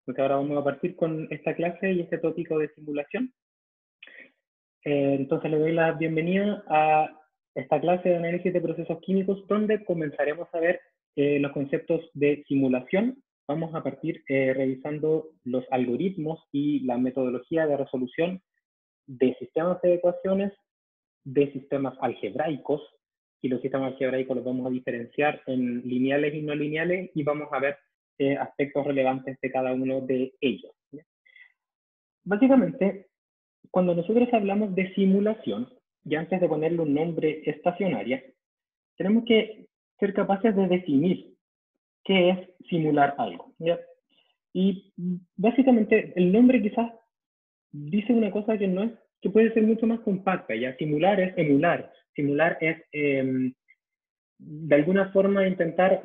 Entonces ahora vamos a partir con esta clase y este tópico de simulación. Entonces le doy la bienvenida a esta clase de análisis de procesos químicos, donde comenzaremos a ver los conceptos de simulación. Vamos a partir revisando los algoritmos y la metodología de resolución de sistemas de ecuaciones, de sistemas algebraicos, y los sistemas algebraicos los vamos a diferenciar en lineales y no lineales, y vamos a ver aspectos relevantes de cada uno de ellos. Básicamente, cuando nosotros hablamos de simulación, y antes de ponerle un nombre estacionaria, tenemos que ser capaces de definir qué es simular algo, ¿ya? Y básicamente el nombre quizás dice una cosa que no es, que puede ser mucho más compacta, ¿ya? Simular es emular, simular es de alguna forma intentar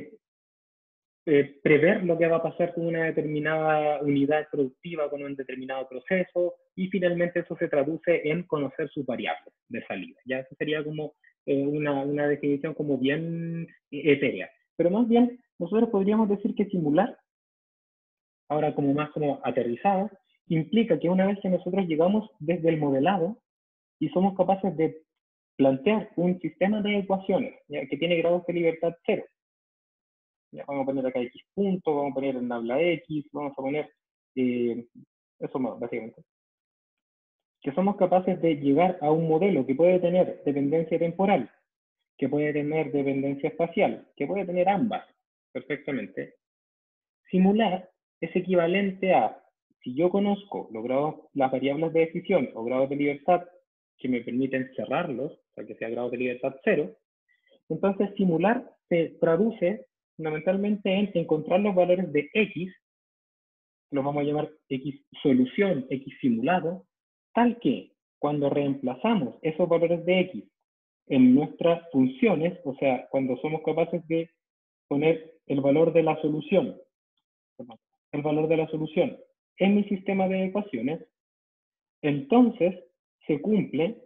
prever lo que va a pasar con una determinada unidad productiva, con un determinado proceso, y finalmente eso se traduce en conocer sus variables de salida. Ya eso sería como una definición como bien etérea. Pero más bien, nosotros podríamos decir que simular, ahora como más como aterrizado, implica que una vez que nosotros llegamos desde el modelado y somos capaces de plantear un sistema de ecuaciones, ¿ya?, que tiene grados de libertad cero. Ya, vamos a poner acá X punto, vamos a poner en tabla X, vamos a poner eso más, básicamente. Que somos capaces de llegar a un modelo que puede tener dependencia temporal, que puede tener dependencia espacial, que puede tener ambas perfectamente. Simular es equivalente a, si yo conozco los grados, las variables de decisión o grados de libertad que me permiten cerrarlos, o sea, que sea grados de libertad cero, entonces simular se traduce fundamentalmente en encontrar los valores de X, los vamos a llamar X solución, X simulado, tal que cuando reemplazamos esos valores de X en nuestras funciones, o sea, cuando somos capaces de poner el valor de la solución, en mi sistema de ecuaciones, entonces se cumple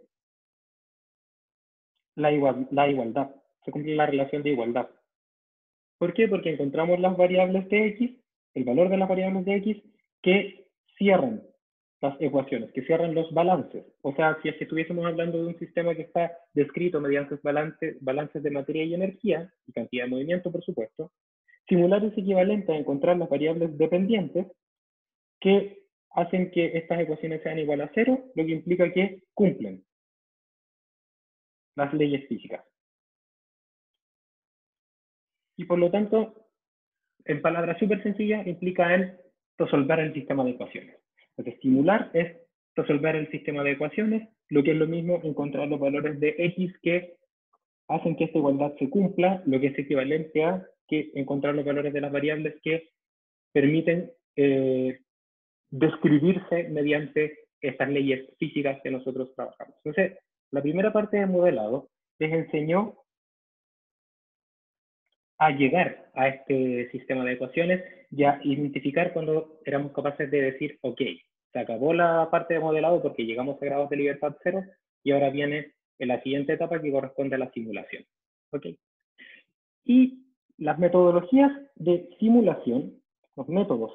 la igualdad, se cumple la relación de igualdad. ¿Por qué? Porque encontramos las variables de X, el valor de las variables de X, que cierran las ecuaciones, que cierran los balances. O sea, si es que estuviésemos hablando de un sistema que está descrito mediante balances de materia y energía, y cantidad de movimiento, por supuesto, simular es equivalente a encontrar las variables dependientes que hacen que estas ecuaciones sean igual a cero, lo que implica que cumplen las leyes físicas. Y por lo tanto, en palabras súper sencillas, implica en resolver el sistema de ecuaciones. Entonces, simular es resolver el sistema de ecuaciones, lo que es lo mismo encontrar los valores de X que hacen que esta igualdad se cumpla, lo que es equivalente a que encontrar los valores de las variables que permiten describirse mediante estas leyes físicas que nosotros trabajamos. Entonces, la primera parte de modelado les enseñó a llegar a este sistema de ecuaciones y a identificar cuando éramos capaces de decir, ok, se acabó la parte de modelado porque llegamos a grados de libertad cero y ahora viene en la siguiente etapa que corresponde a la simulación. ¿Ok? Y las metodologías de simulación, los métodos,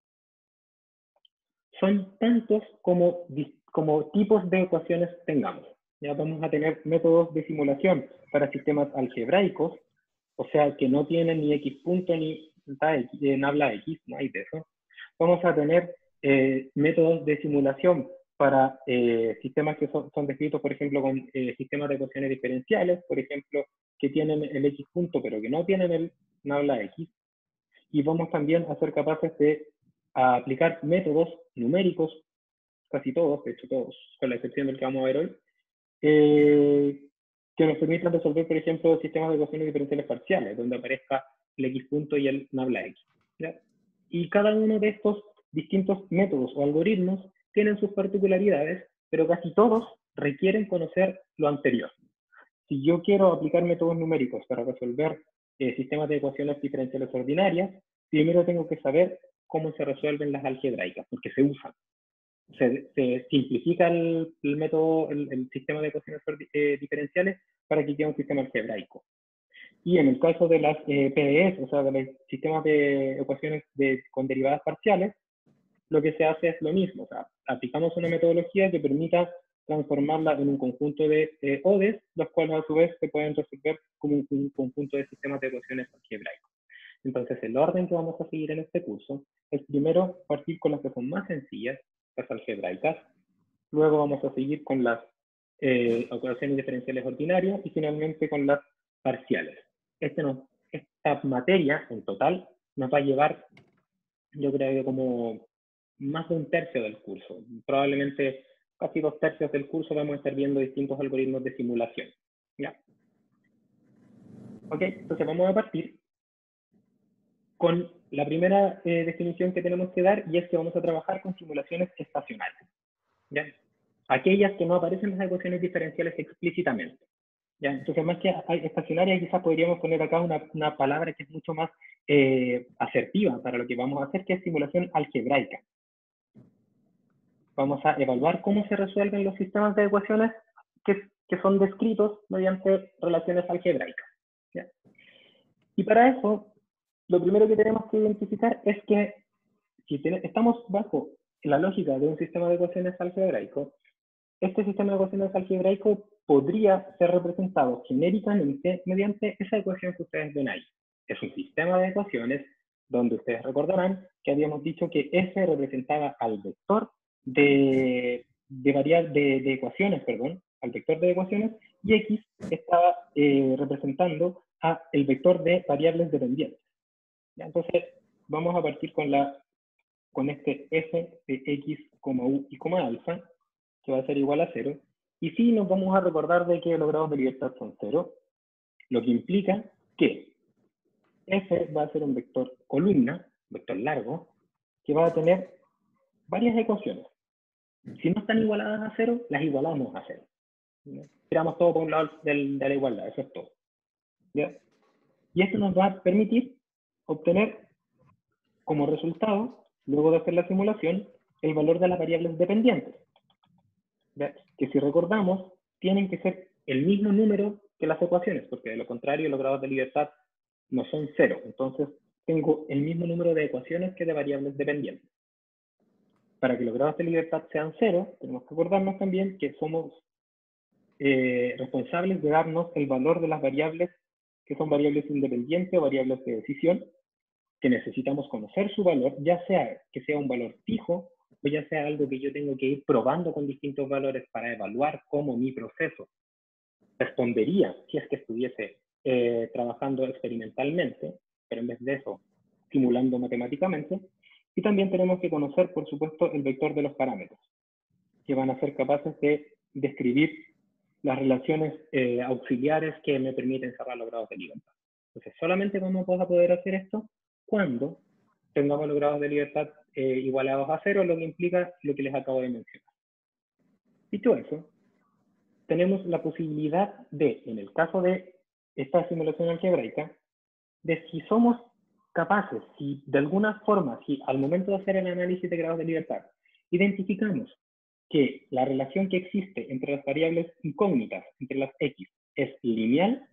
son tantos como tipos de ecuaciones tengamos. Ya vamos a tener métodos de simulación para sistemas algebraicos, o sea, que no tienen ni X punto ni tabla X, no hay de eso. Vamos a tener métodos de simulación para sistemas que son descritos, por ejemplo, con sistemas de ecuaciones diferenciales, por ejemplo, que tienen el X punto, pero que no tienen el tabla X. Y vamos también a ser capaces de aplicar métodos numéricos, casi todos, de hecho todos, con la excepción del que vamos a ver hoy, que nos permitan resolver, por ejemplo, sistemas de ecuaciones diferenciales parciales, donde aparezca el X punto y el nabla X. ¿Ya? Y cada uno de estos distintos métodos o algoritmos tienen sus particularidades, pero casi todos requieren conocer lo anterior. Si yo quiero aplicar métodos numéricos para resolver sistemas de ecuaciones diferenciales ordinarias, primero tengo que saber cómo se resuelven las algebraicas, porque se usan. Se simplifica el método, el sistema de ecuaciones diferenciales para que quede un sistema algebraico. Y en el caso de las PDEs, o sea, de los sistemas de ecuaciones con derivadas parciales, lo que se hace es lo mismo. O sea, aplicamos una metodología que permita transformarla en un conjunto de ODEs, los cuales a su vez se pueden resolver como un conjunto de sistemas de ecuaciones algebraicos. Entonces, el orden que vamos a seguir en este curso es primero partir con las que son más sencillas, las algebraicas. Luego vamos a seguir con las ecuaciones diferenciales ordinarias y finalmente con las parciales. Esta materia en total nos va a llevar, yo creo que como más de un tercio del curso. Probablemente casi 2/3 del curso vamos a estar viendo distintos algoritmos de simulación. ¿Ya? Ok, entonces vamos a partir con la primera definición que tenemos que dar, y es que vamos a trabajar con simulaciones estacionales. ¿Ya? Aquellas que no aparecen en las ecuaciones diferenciales explícitamente. ¿Ya? Entonces, más que estacionarias, quizás podríamos poner acá una palabra que es mucho más asertiva para lo que vamos a hacer, que es simulación algebraica. Vamos a evaluar cómo se resuelven los sistemas de ecuaciones que son descritos mediante relaciones algebraicas. ¿Ya? Y para eso, lo primero que tenemos que identificar es que si estamos bajo la lógica de un sistema de ecuaciones algebraico, este sistema de ecuaciones algebraico podría ser representado genéricamente mediante esa ecuación que ustedes ven ahí. Es un sistema de ecuaciones donde ustedes recordarán que habíamos dicho que S representaba al vector de ecuaciones, perdón, al vector de ecuaciones, y X estaba representando a el vector de variables dependientes. ¿Ya? Entonces, vamos a partir con este F de X, U y alfa, que va a ser igual a 0, y sí nos vamos a recordar de que los grados de libertad son 0, lo que implica que F va a ser un vector columna, vector largo, que va a tener varias ecuaciones. Si no están igualadas a 0, las igualamos a 0. ¿Ya? Tiramos todo por un lado de la igualdad, eso es todo. ¿Ya? Y esto nos va a permitir obtener como resultado, luego de hacer la simulación, el valor de las variables dependientes. ¿Ya? Que si recordamos, tienen que ser el mismo número que las ecuaciones, porque de lo contrario los grados de libertad no son 0. Entonces, tengo el mismo número de ecuaciones que de variables dependientes. Para que los grados de libertad sean 0, tenemos que acordarnos también que somos responsables de darnos el valor de las variables que son variables independientes o variables de decisión, que necesitamos conocer su valor, ya sea que sea un valor fijo o ya sea algo que yo tengo que ir probando con distintos valores para evaluar cómo mi proceso respondería si es que estuviese trabajando experimentalmente, pero en vez de eso, simulando matemáticamente. Y también tenemos que conocer, por supuesto, el vector de los parámetros, que van a ser capaces de describir las relaciones auxiliares que me permiten cerrar los grados de libertad. Entonces, solamente vamos a poder hacer esto cuando tengamos los grados de libertad igualados a 0, lo que implica lo que les acabo de mencionar. Dicho eso, tenemos la posibilidad de, en el caso de esta simulación algebraica, de si somos capaces, si de alguna forma, si al momento de hacer el análisis de grados de libertad, identificamos que la relación que existe entre las variables incógnitas, entre las X, es lineal,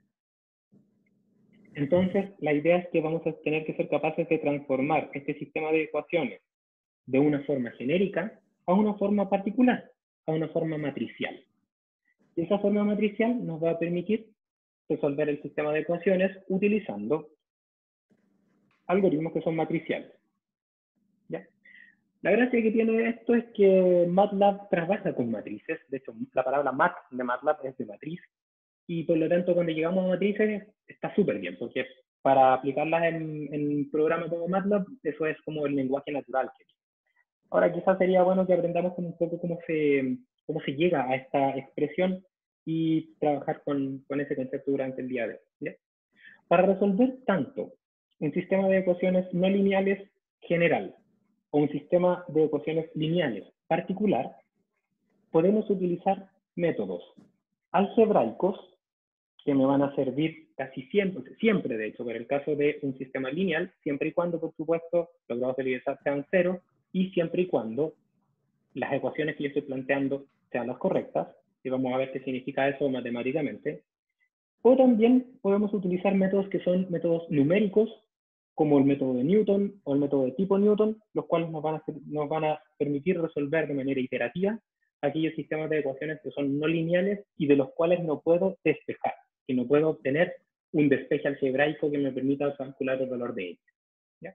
entonces la idea es que vamos a tener que ser capaces de transformar este sistema de ecuaciones de una forma genérica a una forma particular, a una forma matricial. Y esa forma matricial nos va a permitir resolver el sistema de ecuaciones utilizando algoritmos que son matriciales. ¿Ya? La gracia que tiene esto es que MATLAB trabaja con matrices. De hecho, la palabra mat de MATLAB es de matriz. Y por lo tanto, cuando llegamos a matrices, está súper bien, porque para aplicarlas en programas como MATLAB, eso es como el lenguaje natural. Ahora, quizás sería bueno que aprendamos un poco cómo se llega a esta expresión y trabajar con ese concepto durante el día de hoy. ¿Ya? Para resolver tanto un sistema de ecuaciones no lineales general o un sistema de ecuaciones lineales particular, podemos utilizar métodos algebraicos que me van a servir casi siempre de hecho, para el caso de un sistema lineal, siempre y cuando, por supuesto, los grados de libertad sean 0 y siempre y cuando las ecuaciones que yo estoy planteando sean las correctas, y vamos a ver qué significa eso matemáticamente. O también podemos utilizar métodos que son métodos numéricos, como el método de Newton o el método de tipo Newton, los cuales nos van a permitir resolver de manera iterativa aquellos sistemas de ecuaciones que son no lineales y de los cuales no puedo despejar, que no puedo obtener un despeje algebraico que me permita calcular el valor de ellos. ¿Ya?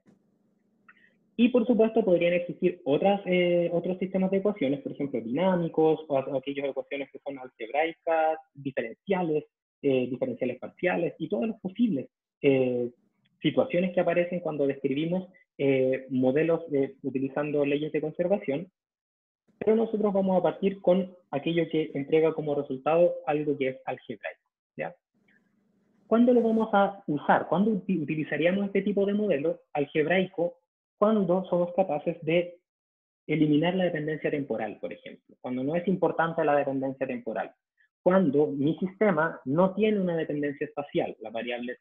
Y por supuesto podrían existir otros sistemas de ecuaciones, por ejemplo dinámicos, o aquellas ecuaciones que son algebraicas, diferenciales, diferenciales parciales, y todas las posibles situaciones que aparecen cuando describimos modelos utilizando leyes de conservación. Pero nosotros vamos a partir con aquello que entrega como resultado algo que es algebraico. ¿Ya? ¿Cuándo lo vamos a usar? ¿Cuándo utilizaríamos este tipo de modelo algebraico? Cuando somos capaces de eliminar la dependencia temporal, por ejemplo. Cuando no es importante la dependencia temporal. Cuando mi sistema no tiene una dependencia espacial. Las variables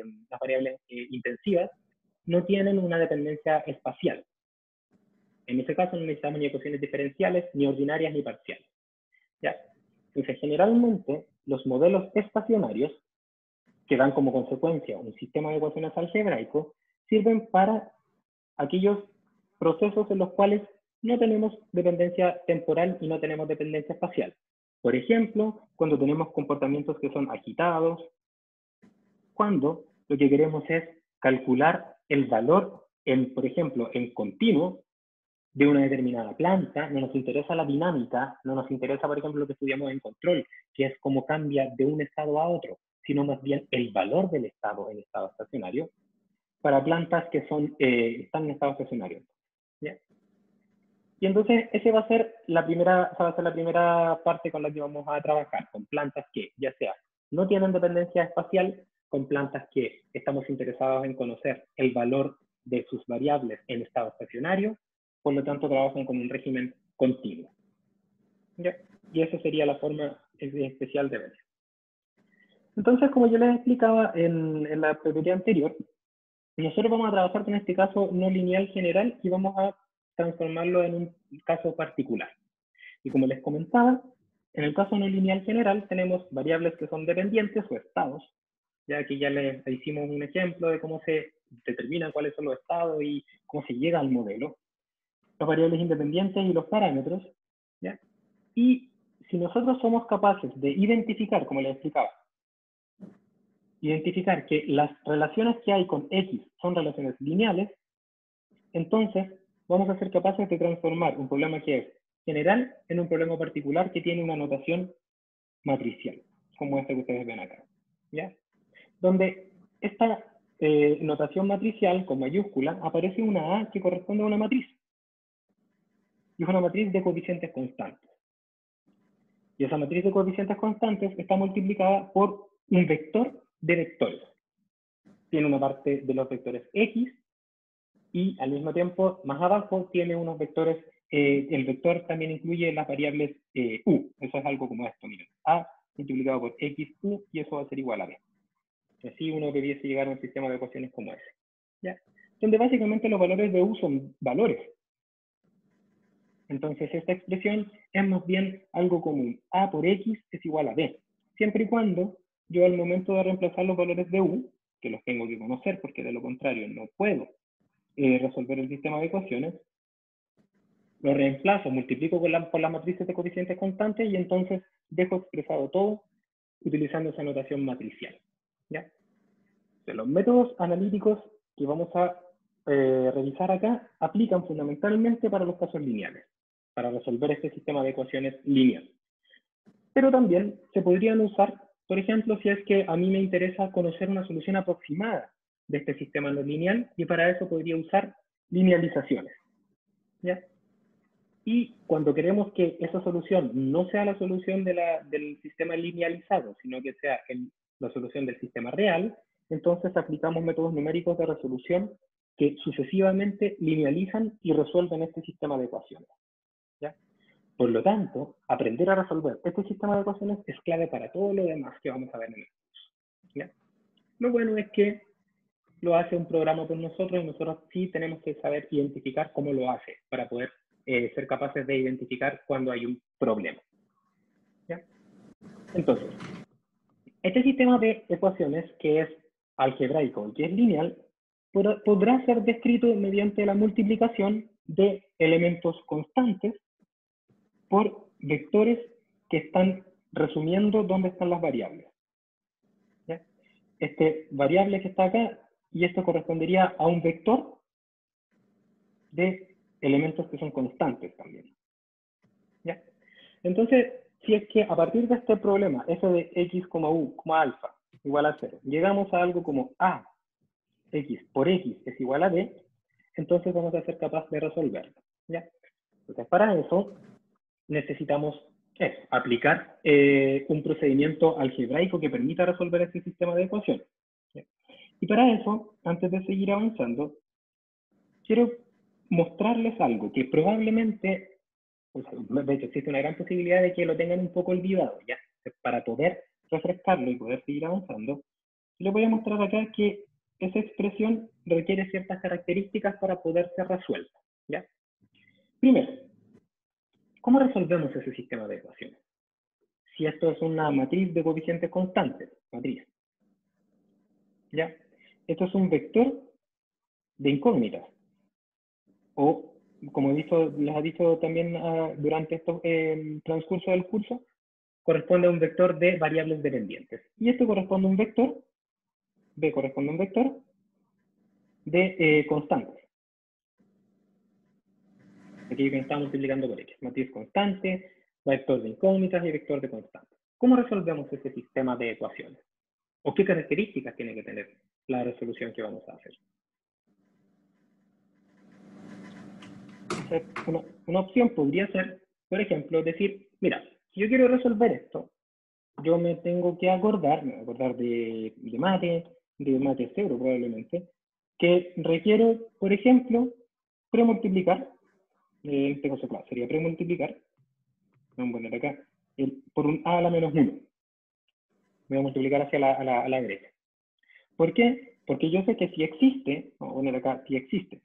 intensivas no tienen una dependencia espacial. En ese caso no necesitamos ni ecuaciones diferenciales, ni ordinarias, ni parciales. ¿Ya? Entonces, generalmente, los modelos estacionarios, que dan como consecuencia un sistema de ecuaciones algebraico, sirven para aquellos procesos en los cuales no tenemos dependencia temporal y no tenemos dependencia espacial. Por ejemplo, cuando tenemos comportamientos que son agitados, cuando lo que queremos es calcular el valor, por ejemplo, en continuo de una determinada planta, no nos interesa la dinámica, no nos interesa, por ejemplo, lo que estudiamos en control, que es cómo cambia de un estado a otro, sino más bien el valor del estado en estado estacionario, para plantas que están en estado estacionario. ¿Ya? Y entonces esa va a ser la primera parte con la que vamos a trabajar, con plantas que ya sea no tienen dependencia espacial, con plantas que estamos interesados en conocer el valor de sus variables en estado estacionario, por lo tanto trabajan con un régimen continuo. ¿Ya? Y esa sería la forma especial de verlo. Entonces, como yo les explicaba en la teoría anterior, nosotros vamos a trabajar con este caso no lineal general y vamos a transformarlo en un caso particular. Y como les comentaba, en el caso no lineal general tenemos variables que son dependientes o estados, ya que ya les hicimos un ejemplo de cómo se determinan cuáles son los estados y cómo se llega al modelo, las variables independientes y los parámetros, ¿ya? Y si nosotros somos capaces de identificar, como les explicaba, identificar que las relaciones que hay con X son relaciones lineales, entonces vamos a ser capaces de transformar un problema que es general en un problema particular que tiene una notación matricial, como esta que ustedes ven acá. ¿Ya? Donde esta notación matricial con mayúscula aparece una A que corresponde a una matriz. Y es una matriz de coeficientes constantes. Y esa matriz de coeficientes constantes está multiplicada por un vector de vectores. Tiene una parte de los vectores X y al mismo tiempo, más abajo, tiene unos vectores, el vector también incluye las variables U. Eso es algo como esto, miren. A multiplicado por X, U, y eso va a ser igual a B. Así uno debiese llegar a un sistema de ecuaciones como ese. ¿Ya? Donde básicamente los valores de U son valores. Entonces esta expresión es más bien algo común. A por X es igual a B. Siempre y cuando yo al momento de reemplazar los valores de U, que los tengo que conocer porque de lo contrario no puedo resolver el sistema de ecuaciones, lo reemplazo, multiplico por las matrices de coeficientes constantes y entonces dejo expresado todo utilizando esa notación matricial. ¿Ya? De los métodos analíticos que vamos a revisar acá aplican fundamentalmente para los casos lineales, para resolver este sistema de ecuaciones lineales. Pero también se podrían usar, por ejemplo, si es que a mí me interesa conocer una solución aproximada de este sistema no lineal, y para eso podría usar linealizaciones. ¿Ya? Y cuando queremos que esa solución no sea la solución del sistema linealizado, sino que sea la solución del sistema real, entonces aplicamos métodos numéricos de resolución que sucesivamente linealizan y resuelven este sistema de ecuaciones. ¿Ya? Por lo tanto, aprender a resolver este sistema de ecuaciones es clave para todo lo demás que vamos a ver en el curso. ¿Ya? Lo bueno es que lo hace un programa por nosotros y nosotros sí tenemos que saber identificar cómo lo hace para poder ser capaces de identificar cuando hay un problema. ¿Ya? Entonces, Este sistema de ecuaciones, que es algebraico y que es lineal, podrá ser descrito mediante la multiplicación de elementos constantes por vectores que están resumiendo dónde están las variables. ¿Ya? Este variable que está acá, y esto correspondería a un vector de elementos que son constantes también. ¿Ya? Entonces, si es que a partir de este problema, f de x, u, alfa igual a 0, llegamos a algo como a x por x es igual a b, entonces vamos a ser capaces de resolverlo. ¿Ya? Entonces, para eso necesitamos aplicar un procedimiento algebraico que permita resolver este sistema de ecuaciones. ¿Ya? Y para eso, antes de seguir avanzando, quiero mostrarles algo que probablemente, de hecho existe una gran posibilidad de que lo tengan un poco olvidado, ¿ya? Para poder refrescarlo y poder seguir avanzando, les voy a mostrar acá que esa expresión requiere ciertas características para poder ser resuelta, ¿ya? Primero, ¿cómo resolvemos ese sistema de ecuaciones? Si esto es una matriz de coeficientes constantes, matriz, ¿ya? Esto es un vector de incógnitas, o como les ha dicho también durante estos transcurso del curso, corresponde a un vector de variables dependientes. Y esto corresponde a un vector, B corresponde a un vector de constantes. Aquí me está multiplicando por X. Matriz constante, vector de incógnitas y vector de constantes. ¿Cómo resolvemos ese sistema de ecuaciones? ¿O qué características tiene que tener la resolución que vamos a hacer? Una opción podría ser, por ejemplo, decir, mira, si yo quiero resolver esto, yo me tengo que acordar de mate cero probablemente, que requiero, por ejemplo, premultiplicar, en este caso, claro, sería premultiplicar, vamos a poner acá, por un a a la menos 1. Voy a multiplicar hacia la derecha. ¿Por qué? Porque yo sé que si existe, vamos a poner acá, si existe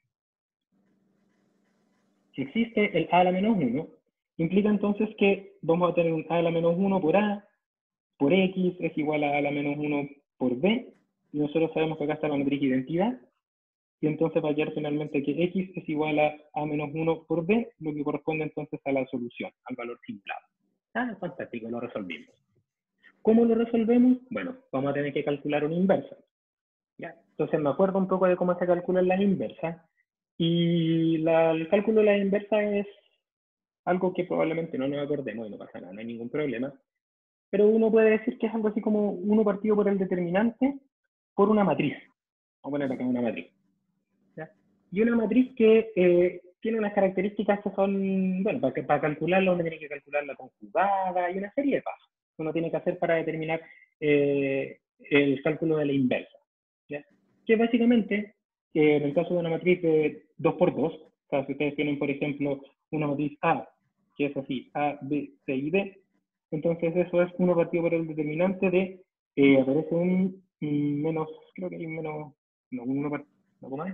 el a a la menos 1, implica entonces que vamos a tener un a a la menos 1 por a, por x es igual a la menos 1 por b, y nosotros sabemos que acá está la matriz identidad, y entonces va a quedar finalmente que x es igual a menos 1 por b, lo que corresponde entonces a la solución, al valor simplado. Ah, fantástico, lo resolvimos. ¿Cómo lo resolvemos? Bueno, vamos a tener que calcular una inversa. ¿Ya? Entonces me acuerdo un poco de cómo se calculan las inversas, y el cálculo de la inversa es algo que probablemente no nos acordemos y no pasa nada, no hay ningún problema. Pero uno puede decir que es algo así como 1 partido por el determinante por una matriz. Vamos a poner acá una matriz. ¿Ya? Y una matriz que tiene unas características que son, bueno, para calcularla uno tiene que calcular la conjugada y una serie de pasos que uno tiene que hacer para determinar el cálculo de la inversa. ¿Ya? Que básicamente, en el caso de una matriz de 2 por 2, o sea, si ustedes tienen, por ejemplo, una matriz A, que es así, A, B, C y D, entonces eso es 1 partido por el determinante de, aparece un menos, creo que hay un menos, no, 1 partido, ¿no? ¿Cómo es?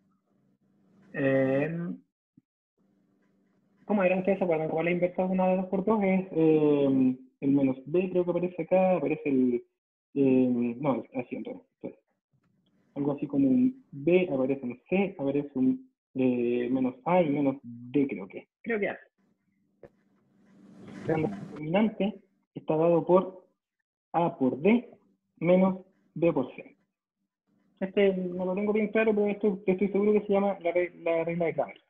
¿Cómo eran ustedes se acuerdan? Como la inversa de una de 2 por 2 es el menos B, creo que aparece acá, aparece el, no, así entonces. Algo así como un B, aparece un C, aparece un menos A y menos D, creo que. Creo que hace. El determinante está dado por A por D menos B por C. Este no lo tengo bien claro, pero estoy seguro que se llama la regla de Cramer.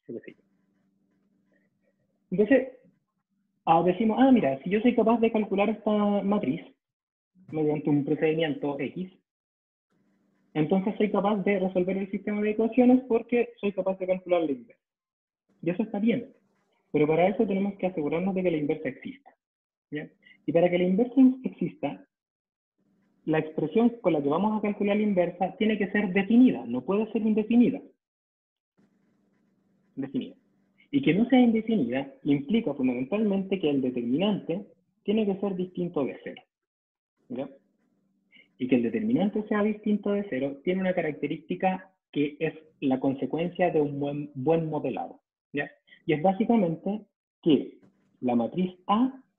Entonces, decimos, mira, si yo soy capaz de calcular esta matriz mediante un procedimiento X, entonces soy capaz de resolver el sistema de ecuaciones porque soy capaz de calcular la inversa. Y eso está bien. Pero para eso tenemos que asegurarnos de que la inversa exista. ¿Ya? Y para que la inversa exista, la expresión con la que vamos a calcular la inversa tiene que ser definida, no puede ser indefinida. Definida. Y que no sea indefinida implica fundamentalmente que el determinante tiene que ser distinto de 0. ¿Ya? Y que el determinante sea distinto de 0 tiene una característica que es la consecuencia de un buen modelado. ¿Ya? Y es básicamente que la matriz A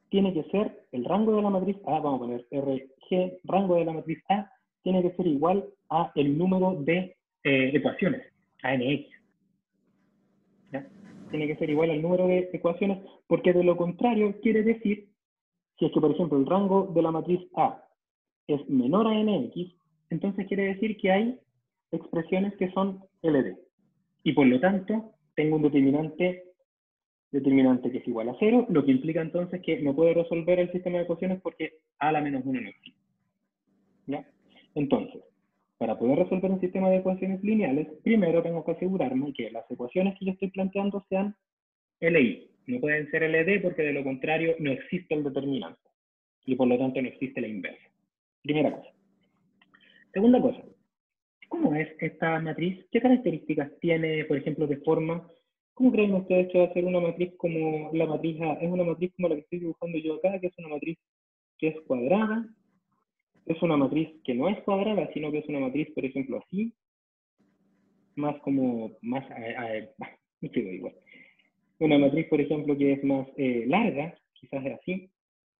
tiene que ser, el rango de la matriz A, vamos a poner RG, rango de la matriz A, tiene que ser igual a el número de ecuaciones, a NX. ¿Ya? Tiene que ser igual al número de ecuaciones, porque de lo contrario quiere decir, si es que por ejemplo el rango de la matriz A es menor a NX, entonces quiere decir que hay expresiones que son LD. Y por lo tanto, tengo un determinante que es igual a 0, lo que implica entonces que no puedo resolver el sistema de ecuaciones porque a la menos 1 no existe. ¿Ya? Entonces, para poder resolver un sistema de ecuaciones lineales, primero tengo que asegurarme que las ecuaciones que yo estoy planteando sean LI. No pueden ser LD porque de lo contrario no existe el determinante. Y por lo tanto no existe la inversa. Primera cosa. Segunda cosa. ¿Cómo es esta matriz? ¿Qué características tiene, por ejemplo, de forma? ¿Cómo creen ustedes que va a ser una matriz como la matriz A? ¿Es una matriz como la que estoy dibujando yo acá, que es una matriz que es cuadrada? ¿Es una matriz que no es cuadrada, sino que es una matriz, por ejemplo, así? Más como, no sé, igual. Una matriz, por ejemplo, que es más larga, quizás es así.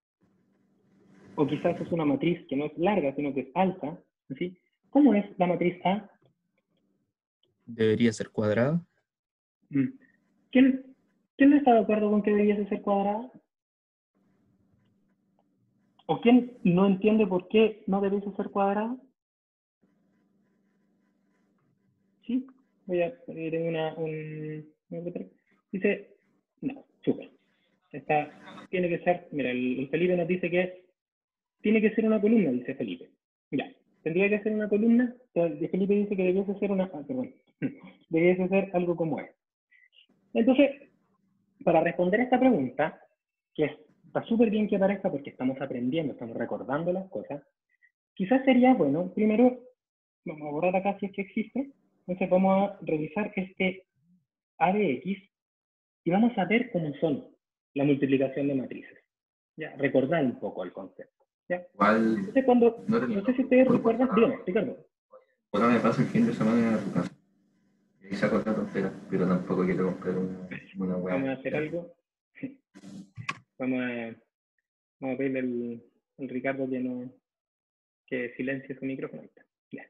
O quizás es una matriz que no es larga, sino que es alta, ¿sí? ¿Cómo es la matriz A? Debería ser cuadrada. ¿Quién no está de acuerdo con que debiese ser cuadrada? ¿O quién no entiende por qué no debiese ser cuadrada? ¿Sí? Voy a poner dice, no, súper. Tiene que ser, mira, el Felipe nos dice que tiene que ser una columna, dice Felipe. Ya, tendría que ser una columna. Felipe dice que debiese ser debiese ser algo como es. Entonces, para responder a esta pregunta, que está súper bien que aparezca porque estamos aprendiendo, estamos recordando las cosas, quizás sería bueno, primero, vamos a borrar acá si es que existe, entonces vamos a revisar este A de X y vamos a ver cómo son la multiplicación de matrices. Ya, recordar un poco el concepto. ¿Ya? Igual, Entonces, no sé si ustedes recuerdan, dígame, Ricardo. bueno, me paso el fin de semana a tu casa. Y ahí saco la tontera, pero tampoco quiero comprar una Vamos a wea. hacer algo. Vamos a pedirle al Ricardo que silencie su micrófono. Ya.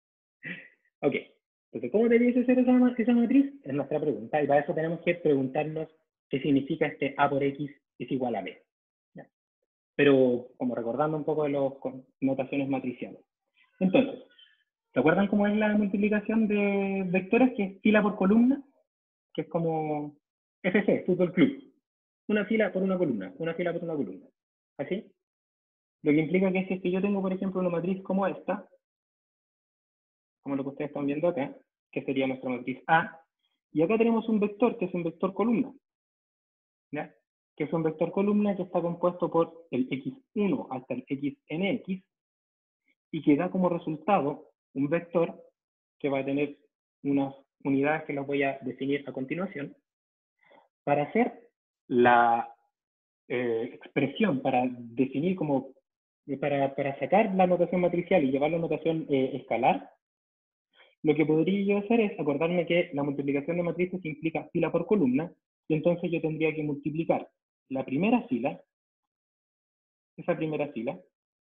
Ok. Entonces, ¿cómo debiese ser esa matriz? Es nuestra pregunta. Y para eso tenemos que preguntarnos qué significa este A por X es igual a B. ¿Ya? Pero como recordando un poco de las notaciones matriciales. Entonces, ¿se acuerdan cómo es la multiplicación de vectores? Que es fila por columna, que es como FC, Fútbol Club. Una fila por una columna, una fila por una columna. ¿Así? Lo que implica que si es que yo tengo, por ejemplo, una matriz como esta, como lo que ustedes están viendo acá, que sería nuestra matriz A, y acá tenemos un vector que es un vector columna, ¿ya? Que es un vector columna que está compuesto por el x1 hasta el xnx, y que da como resultado un vector que va a tener unas unidades que las voy a definir a continuación, para hacer la expresión, para definir como, para sacar la notación matricial y llevarla a notación escalar. Lo que podría yo hacer es acordarme que la multiplicación de matrices implica fila por columna, y entonces yo tendría que multiplicar la primera fila, esa primera fila,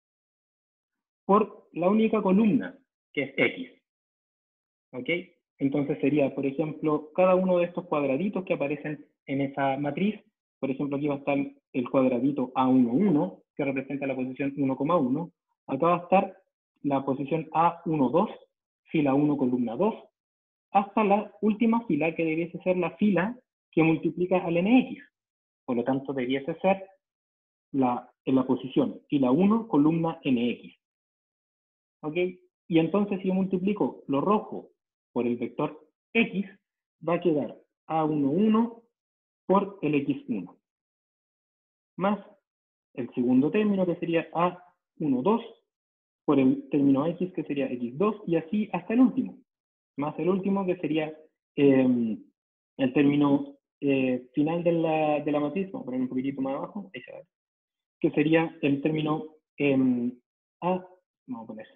por la única columna, que es X. ¿Ok? Entonces sería, por ejemplo, cada uno de estos cuadraditos que aparecen en esa matriz. Por ejemplo, aquí va a estar el cuadradito A11, que representa la posición 1,1. Acá va a estar la posición A12, fila 1, columna 2, hasta la última fila, que debiese ser la fila que multiplica al NX. Por lo tanto, debiese ser en la posición fila 1, columna NX. ¿Ok? Y entonces, si yo multiplico lo rojo por el vector X, va a quedar A11 por el X1, más el segundo término, que sería A12, por el término X, que sería X2, y así hasta el último, más el último, que sería el término final de la matriz, vamos a poner un poquitito más abajo, que sería el término vamos a poner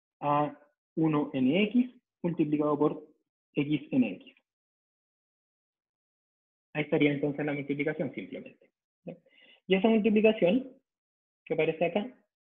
A1nx multiplicado por xnx. Ahí estaría entonces la multiplicación simplemente. ¿Ya? Y esa multiplicación que aparece acá,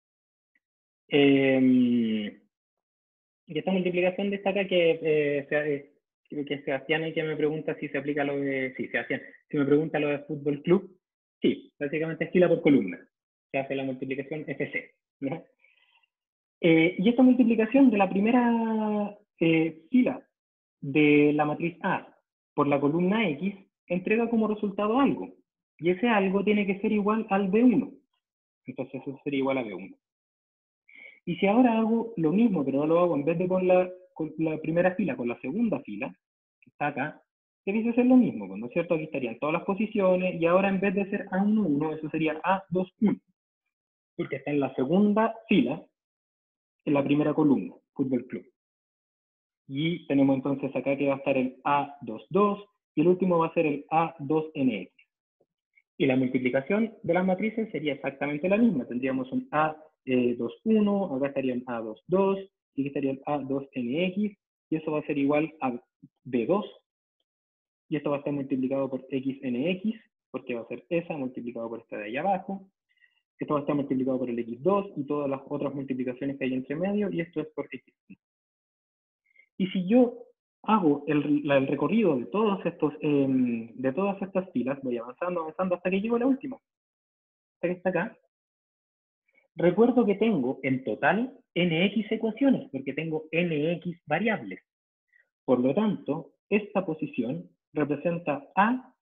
y esta multiplicación destaca que Sebastián el que me pregunta si se aplica lo de... Sí, Sebastián, si me pregunta lo de fútbol club, sí, básicamente es fila por columna. Se hace la multiplicación FC. ¿No? Y esta multiplicación de la primera fila de la matriz A por la columna X entrega como resultado algo. Y ese algo tiene que ser igual al B1. Entonces eso sería igual a B1. Y si ahora hago lo mismo, pero no lo hago en vez de con la primera fila, con la segunda fila, que está acá, debe hacer lo mismo, ¿no es cierto? Aquí estarían todas las posiciones, y ahora en vez de ser A11, eso sería A21, porque está en la segunda fila, en la primera columna, Fútbol Club. Y tenemos entonces acá que va a estar el A22, y el último va a ser el A2NX. Y la multiplicación de las matrices sería exactamente la misma. Tendríamos un A21, acá estaría un A22, y aquí estaría el A2NX, y eso va a ser igual a B2, y esto va a estar multiplicado por XNX, porque va a ser esa multiplicado por esta de ahí abajo. Esto va a estar multiplicado por el X2 y todas las otras multiplicaciones que hay entre medio, y esto es por X. Y si yo hago el recorrido de todas estas filas, voy avanzando hasta que llego a la última, hasta que está acá, recuerdo que tengo en total nx ecuaciones, porque tengo nx variables. Por lo tanto, esta posición representa a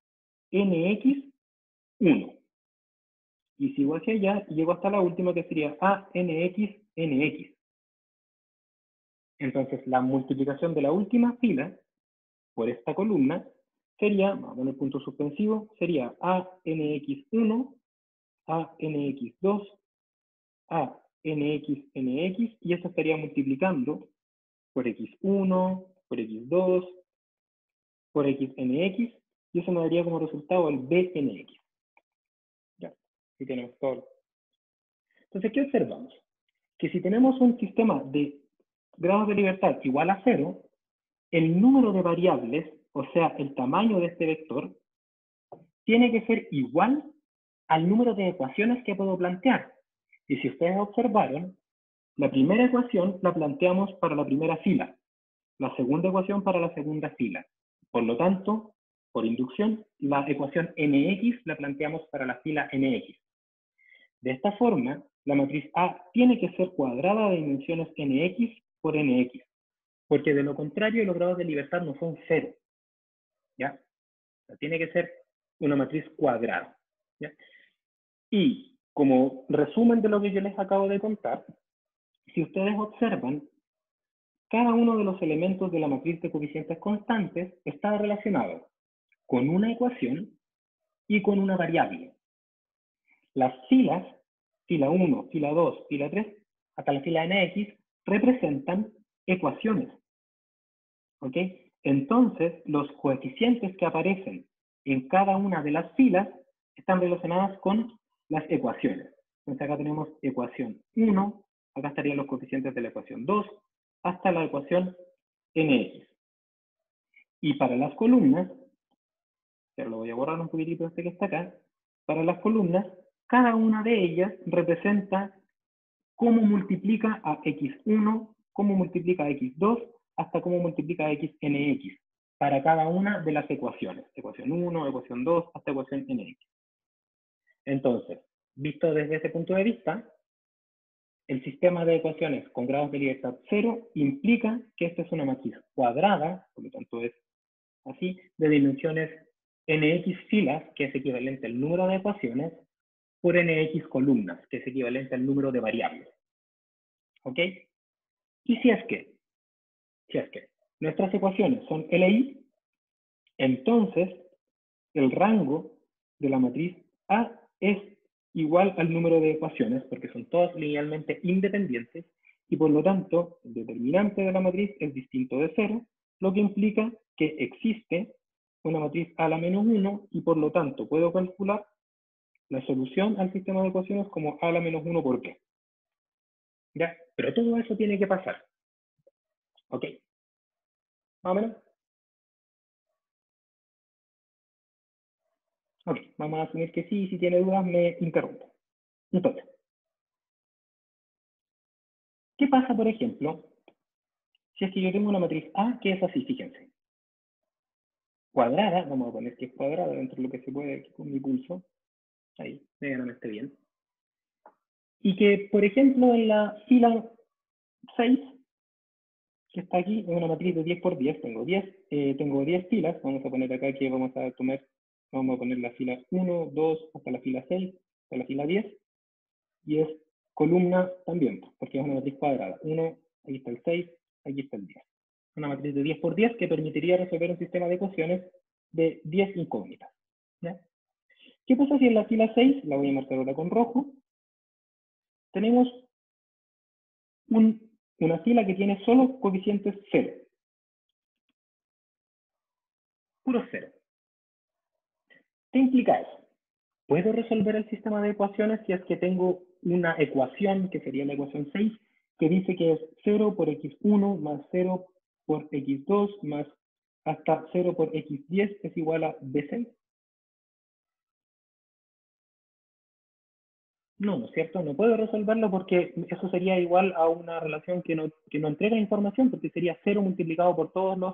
nx1. Y sigo hacia allá y llego hasta la última, que sería a nx. Entonces, la multiplicación de la última fila por esta columna sería, vamos a poner punto suspensivo, sería a nx1, a nx2, a nx, y esto estaría multiplicando por x1, por x2, por xnx, y eso me daría como resultado el bnx. Ya, aquí tenemos todo. Entonces, ¿qué observamos? Que si tenemos un sistema de grados de libertad igual a 0, el número de variables, o sea, el tamaño de este vector, tiene que ser igual al número de ecuaciones que puedo plantear. Y si ustedes observaron, la primera ecuación la planteamos para la primera fila, la segunda ecuación para la segunda fila. Por lo tanto, por inducción, la ecuación nx la planteamos para la fila nx. De esta forma, la matriz A tiene que ser cuadrada de dimensiones nx por nx, porque de lo contrario los grados de libertad no son 0. ¿Ya? O sea, tiene que ser una matriz cuadrada. ¿Ya? Y como resumen de lo que yo les acabo de contar, si ustedes observan, cada uno de los elementos de la matriz de coeficientes constantes está relacionado con una ecuación y con una variable. Las filas, fila 1, fila 2, fila 3, hasta la fila nx, representan ecuaciones. ¿Ok? Entonces, los coeficientes que aparecen en cada una de las filas están relacionadas con las ecuaciones. Entonces acá tenemos ecuación 1, acá estarían los coeficientes de la ecuación 2, hasta la ecuación nx. Y para las columnas, ya lo voy a borrar un poquitito este que está acá, para las columnas, cada una de ellas representa cómo multiplica a x1, cómo multiplica a x2, hasta cómo multiplica a xnx, para cada una de las ecuaciones. Ecuación 1, ecuación 2, hasta ecuación nx. Entonces, visto desde ese punto de vista, el sistema de ecuaciones con grados de libertad 0 implica que esta es una matriz cuadrada, por lo tanto es así, de dimensiones nx filas, que es equivalente al número de ecuaciones, por nx columnas, que es equivalente al número de variables. ¿Ok? Y si es que nuestras ecuaciones son LI, entonces el rango de la matriz A es igual al número de ecuaciones, porque son todas linealmente independientes, y por lo tanto el determinante de la matriz es distinto de 0, lo que implica que existe una matriz A a la menos 1, y por lo tanto puedo calcular la solución al sistema de ecuaciones como A a la menos 1 por B. ¿Ya? Pero todo eso tiene que pasar. ¿Ok? ¿Más o menos? Ok, vamos a asumir que sí, y si tiene dudas me interrumpe. Entonces, ¿qué pasa, por ejemplo, si es que yo tengo una matriz A que es así, fíjense? Cuadrada, vamos a poner que es cuadrada dentro de lo que se puede aquí con mi pulso. Ahí, medianamente bien. Y que, por ejemplo, en la fila 6, que está aquí, es una matriz de 10 por 10, tengo 10 filas, vamos a poner acá que vamos a poner la fila 1, 2, hasta la fila 6, hasta la fila 10, y es columna también, porque es una matriz cuadrada. 1, aquí está el 6, aquí está el 10. Una matriz de 10 por 10 que permitiría resolver un sistema de ecuaciones de 10 incógnitas. ¿Ya? ¿Qué pasa si en la fila 6, la voy a marcar ahora con rojo, tenemos una fila que tiene solo coeficientes 0? Puro 0. ¿Qué implica eso? ¿Puedo resolver el sistema de ecuaciones si es que tengo una ecuación, que sería la ecuación 6, que dice que es 0 por x1 más 0 por x2 más hasta 0 por x10 es igual a b6? No, ¿no es cierto? No puedo resolverlo porque eso sería igual a una relación que no entrega información, porque sería 0 multiplicado por todos los,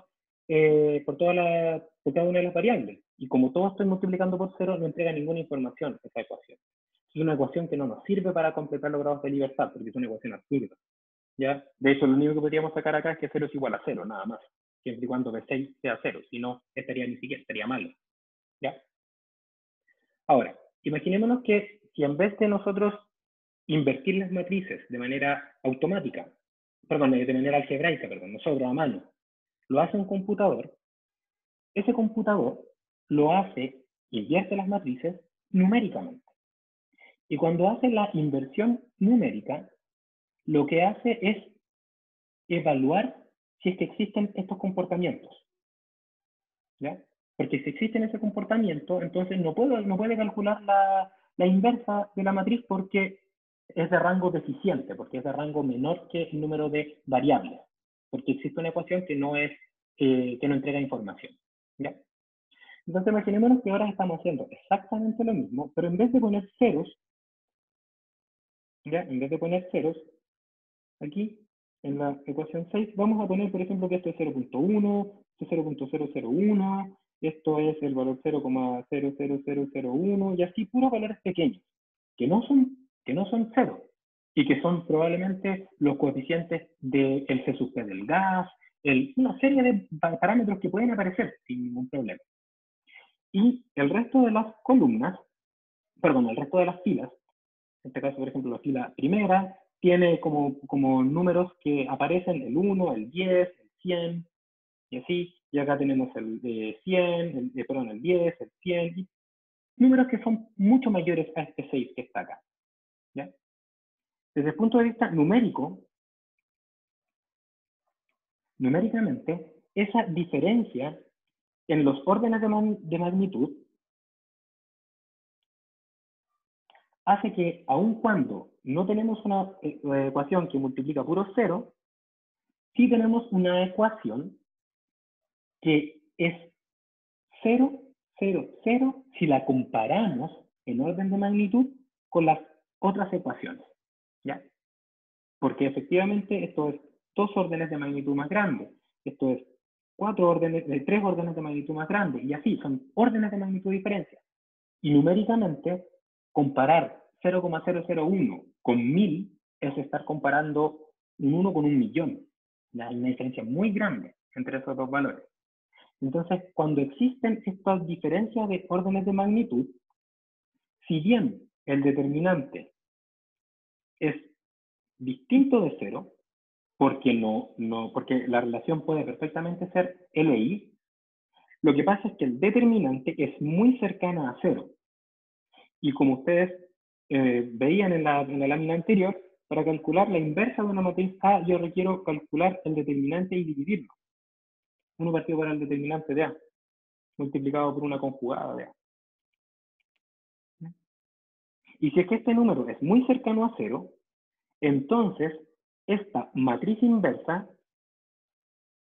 por cada una de las variables. Y como todo estoy multiplicando por 0, no entrega ninguna información esa ecuación. Es una ecuación que no nos sirve para completar los grados de libertad, porque es una ecuación absurda. ¿Ya? De hecho, lo único que podríamos sacar acá es que 0 es igual a 0, nada más. Siempre y cuando B6 sea 0, si no, estaría malo. ¿Ya? Ahora, imaginémonos que si en vez de nosotros invertir las matrices de manera automática, perdón, de manera algebraica, perdón, nosotros a mano, lo hace un computador, ese computador lo hace, invierte las matrices numéricamente. Y cuando hace la inversión numérica, lo que hace es evaluar si es que existen estos comportamientos. ¿Ya? Porque si existen ese comportamiento, entonces no puede calcular la inversa de la matriz porque es de rango deficiente, porque es de rango menor que el número de variables, porque existe una ecuación que no entrega información. ¿Ya? Entonces imaginémonos que ahora estamos haciendo exactamente lo mismo, pero en vez de poner ceros, ¿ya? En vez de poner ceros, aquí en la ecuación 6 vamos a poner, por ejemplo, que esto es 0.1, esto es 0.001, esto es el valor 0,00001, y así puros valores pequeños, que no son cero, y que son probablemente los coeficientes del C sub P del gas, una serie de parámetros que pueden aparecer sin ningún problema. Y el resto de las columnas, perdón, el resto de las filas, en este caso, por ejemplo, la fila primera, tiene como números que aparecen el 1, el 10, el 100, y así. Y acá tenemos el 100, el 10, el 100, y números que son mucho mayores a este 6 que está acá. ¿Ya? Desde el punto de vista numérico, numéricamente, esa diferencia en los órdenes de magnitud hace que, aun cuando no tenemos una ecuación que multiplica puro cero, sí tenemos una ecuación que es 0, 0, 0 si la comparamos en orden de magnitud con las otras ecuaciones. ¿Ya? Porque efectivamente esto es 2 órdenes de magnitud más grandes, esto es 3 órdenes de magnitud más grandes, y así, son órdenes de magnitud de diferencia. Y numéricamente, comparar 0,001 con 1000 es estar comparando un 1 con un millón. Hay una diferencia muy grande entre esos dos valores. Entonces, cuando existen estas diferencias de órdenes de magnitud, si bien el determinante es distinto de 0, porque la relación puede perfectamente ser LI, lo que pasa es que el determinante es muy cercana a 0. Y como ustedes veían en la lámina anterior, para calcular la inversa de una matriz A, yo requiero calcular el determinante y dividirlo. 1 partido por el determinante de A, multiplicado por una conjugada de A. Y si es que este número es muy cercano a 0, entonces esta matriz inversa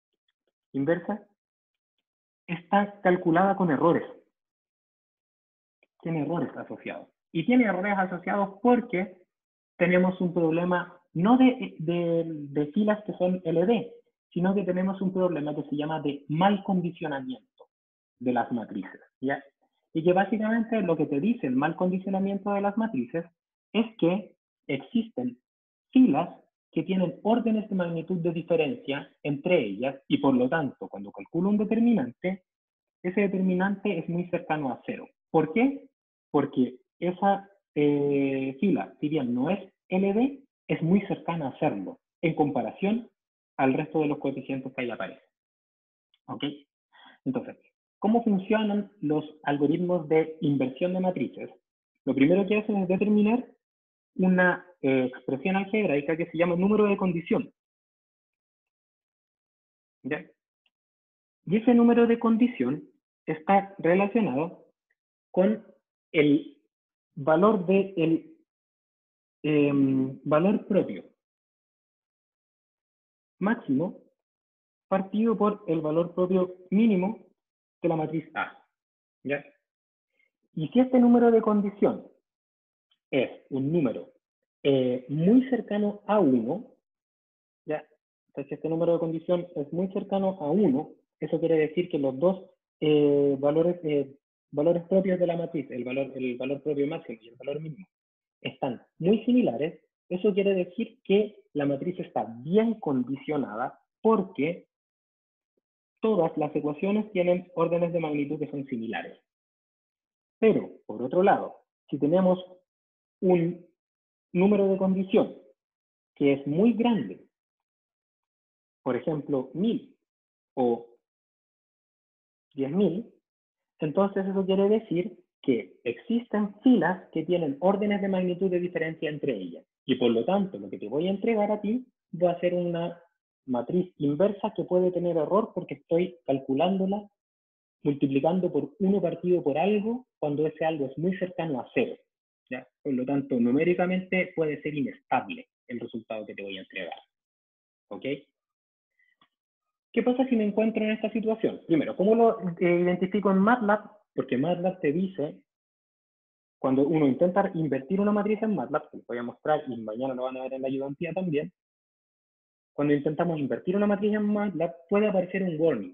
está calculada con errores. tiene errores asociados. Y tiene errores asociados porque tenemos un problema no de filas que son LD, sino que tenemos un problema que se llama de mal condicionamiento de las matrices, ¿ya? Y que básicamente lo que te dice el mal condicionamiento de las matrices es que existen filas que tienen órdenes de magnitud de diferencia entre ellas y por lo tanto, cuando calculo un determinante, ese determinante es muy cercano a cero. ¿Por qué? Porque esa fila, si bien no es LD, es muy cercana a serlo en comparación al resto de los coeficientes que ahí aparecen. ¿Ok? Entonces, ¿cómo funcionan los algoritmos de inversión de matrices? Lo primero que hacen es determinar una expresión algebraica que se llama número de condición. ¿Ya? Y ese número de condición está relacionado con el valor del valor propio máximo partido por el valor propio mínimo de la matriz A. ¿Ya? Y si este número de condición es un número muy cercano a 1, ¿ya? Entonces, si este número de condición es muy cercano a 1, eso quiere decir que los dos valores propios de la matriz, el valor propio máximo y el valor mínimo, están muy similares. Eso quiere decir que la matriz está bien condicionada porque todas las ecuaciones tienen órdenes de magnitud que son similares. Pero, por otro lado, si tenemos un número de condición que es muy grande, por ejemplo, 1000 o 10.000, entonces eso quiere decir que existen filas que tienen órdenes de magnitud de diferencia entre ellas. Y por lo tanto, lo que te voy a entregar a ti va a ser una matriz inversa que puede tener error porque estoy calculándola multiplicando por 1 partido por algo cuando ese algo es muy cercano a 0. ¿Ya? Por lo tanto, numéricamente puede ser inestable el resultado que te voy a entregar. ¿Ok? ¿Qué pasa si me encuentro en esta situación? Primero, ¿cómo lo identifico en MATLAB? Porque MATLAB te dice, cuando uno intenta invertir una matriz en MATLAB, que les voy a mostrar y mañana lo van a ver en la ayudantía también, cuando intentamos invertir una matriz en MATLAB puede aparecer un warning,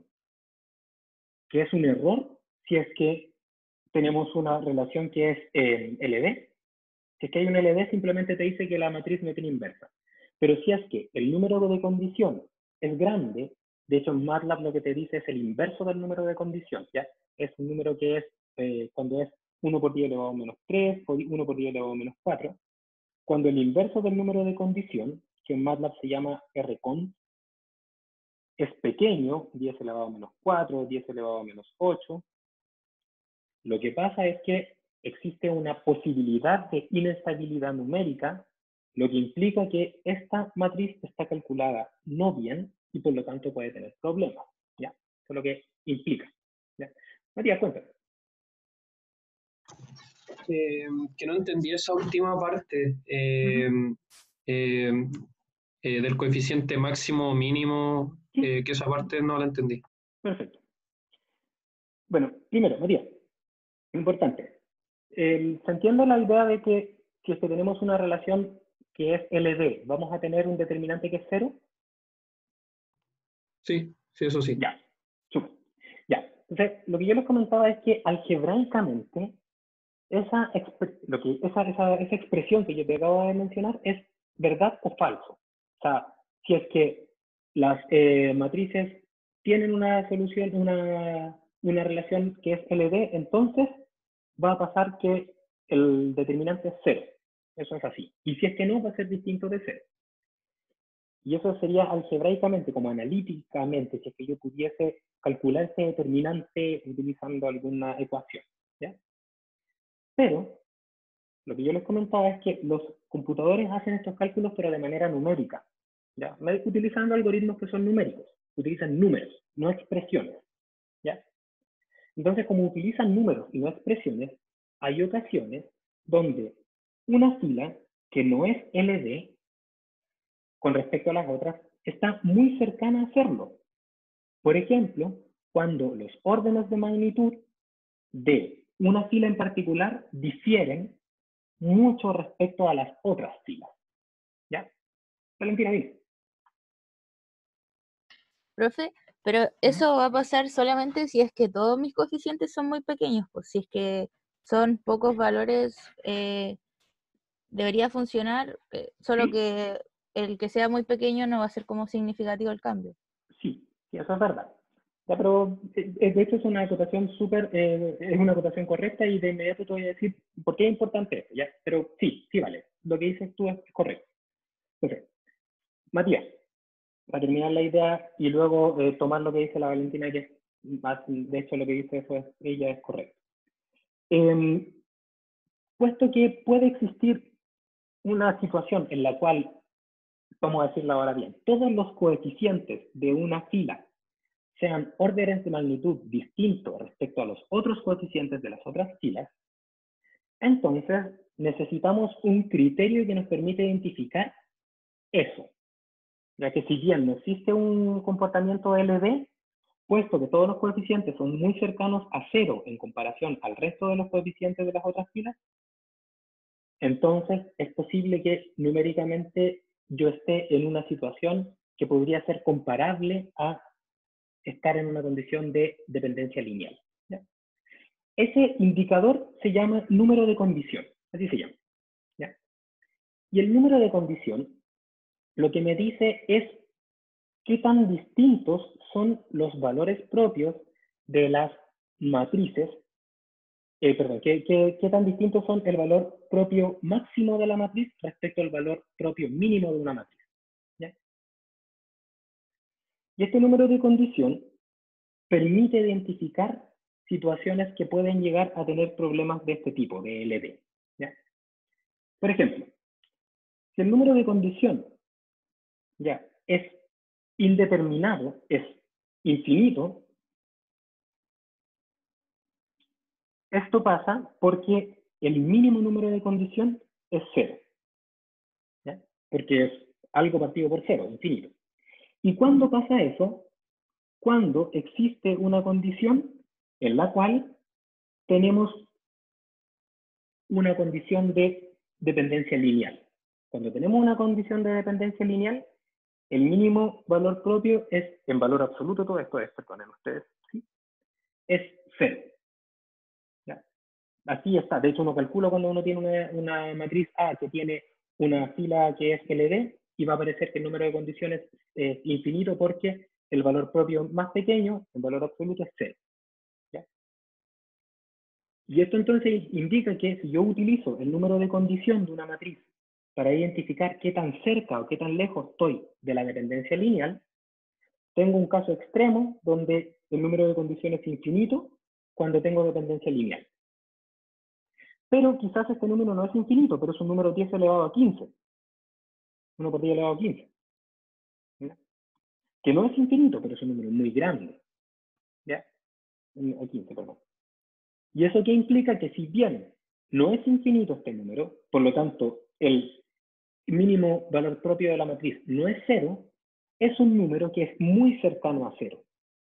que es un error si es que tenemos una relación que es LD. Si es que hay un LD, simplemente te dice que la matriz no tiene inversa. Pero si es que el número de condición es grande, de hecho en MATLAB lo que te dice es el inverso del número de condición, ¿ya? Es un número que es cuando es 1 por 10 elevado a menos 3, o 1 por 10 elevado a menos 4. Cuando el inverso del número de condición, que en MATLAB se llama rcon, es pequeño, 10 elevado a menos 4, 10 elevado a menos 8, lo que pasa es que existe una posibilidad de inestabilidad numérica, lo que implica que esta matriz está calculada no bien y por lo tanto puede tener problemas. ¿Ya? Eso es lo que implica. ¿Ya? Matías, cuéntame. Que no entendí esa última parte del coeficiente máximo o mínimo, que esa parte no la entendí. Perfecto. Bueno, primero, Matías, importante. ¿Se entiende la idea de que si es que tenemos una relación que es LD, vamos a tener un determinante que es 0? Sí, sí, eso sí. Ya, súper. Ya, entonces, lo que yo les comentaba es que algebraicamente, esa expresión que yo te acabo de mencionar es verdad o falso. O sea, si es que las matrices tienen una solución, una relación que es LD, entonces va a pasar que el determinante es 0. Eso es así. Y si es que no, va a ser distinto de 0. Y eso sería algebraicamente, como analíticamente, si es que yo pudiese calcular ese determinante utilizando alguna ecuación. ¿Ya? Pero lo que yo les comentaba es que los computadores hacen estos cálculos pero de manera numérica. ¿Ya? No utilizando algoritmos que son numéricos, utilizan números, no expresiones. ¿Ya? Entonces, como utilizan números y no expresiones, hay ocasiones donde una fila que no es LD con respecto a las otras está muy cercana a serlo. Por ejemplo, cuando los órdenes de magnitud de una fila en particular difieren mucho respecto a las otras filas. ¿Ya? Valentina, dime. Profe, pero eso va a pasar solamente si es que todos mis coeficientes son muy pequeños, pues si es que son pocos valores, debería funcionar, solo ¿Sí? que el que sea muy pequeño no va a ser como significativo el cambio. Sí, eso es verdad. Ya, pero de hecho es una acotación es una acotación correcta y de inmediato te voy a decir por qué es importante esto, ¿ya? Pero sí, sí vale. Lo que dices tú es correcto. Entonces, Matías, para terminar la idea y luego tomar lo que dice la Valentina, que es más, de hecho lo que dice eso ella es correcto. Puesto que puede existir una situación en la cual, vamos a decirlo ahora bien, todos los coeficientes de una fila sean órdenes de magnitud distintos respecto a los otros coeficientes de las otras filas, entonces necesitamos un criterio que nos permite identificar eso. Ya que si bien no existe un comportamiento LD, puesto que todos los coeficientes son muy cercanos a cero en comparación al resto de los coeficientes de las otras filas, entonces es posible que numéricamente yo esté en una situación que podría ser comparable a estar en una condición de dependencia lineal. ¿Ya? Ese indicador se llama número de condición, así se llama. ¿Ya? Y el número de condición lo que me dice es qué tan distintos son los valores propios de las matrices, qué tan distintos son el valor propio máximo de la matriz respecto al valor propio mínimo de una matriz. ¿Ya? Y este número de condición permite identificar situaciones que pueden llegar a tener problemas de este tipo, de LD. ¿Ya? Por ejemplo, si el número de condición ya es indeterminado, es infinito, esto pasa porque el mínimo número de condición es cero, ¿ya? Porque es algo partido por cero, infinito. ¿Y cuándo pasa eso? Cuando existe una condición en la cual tenemos una condición de dependencia lineal. Cuando tenemos una condición de dependencia lineal, el mínimo valor propio es, en valor absoluto, todo esto es, perdonen ustedes, ¿sí? Es cero. ¿Ya? Así está. De hecho, uno calcula cuando uno tiene una matriz A que tiene una fila que es LD y va a aparecer que el número de condiciones es infinito porque el valor propio más pequeño, en valor absoluto, es cero. ¿Ya? Y esto entonces indica que si yo utilizo el número de condición de una matriz para identificar qué tan cerca o qué tan lejos estoy de la dependencia lineal, tengo un caso extremo donde el número de condiciones es infinito cuando tengo dependencia lineal. Pero quizás este número no es infinito, pero es un número 10 elevado a 15. 1 por 10 elevado a 15. ¿Ya? Que no es infinito, pero es un número muy grande. ¿Ya? A 15, perdón. ¿Y eso qué implica? Que si bien no es infinito este número, por lo tanto, el mínimo valor propio de la matriz no es cero, es un número que es muy cercano a cero.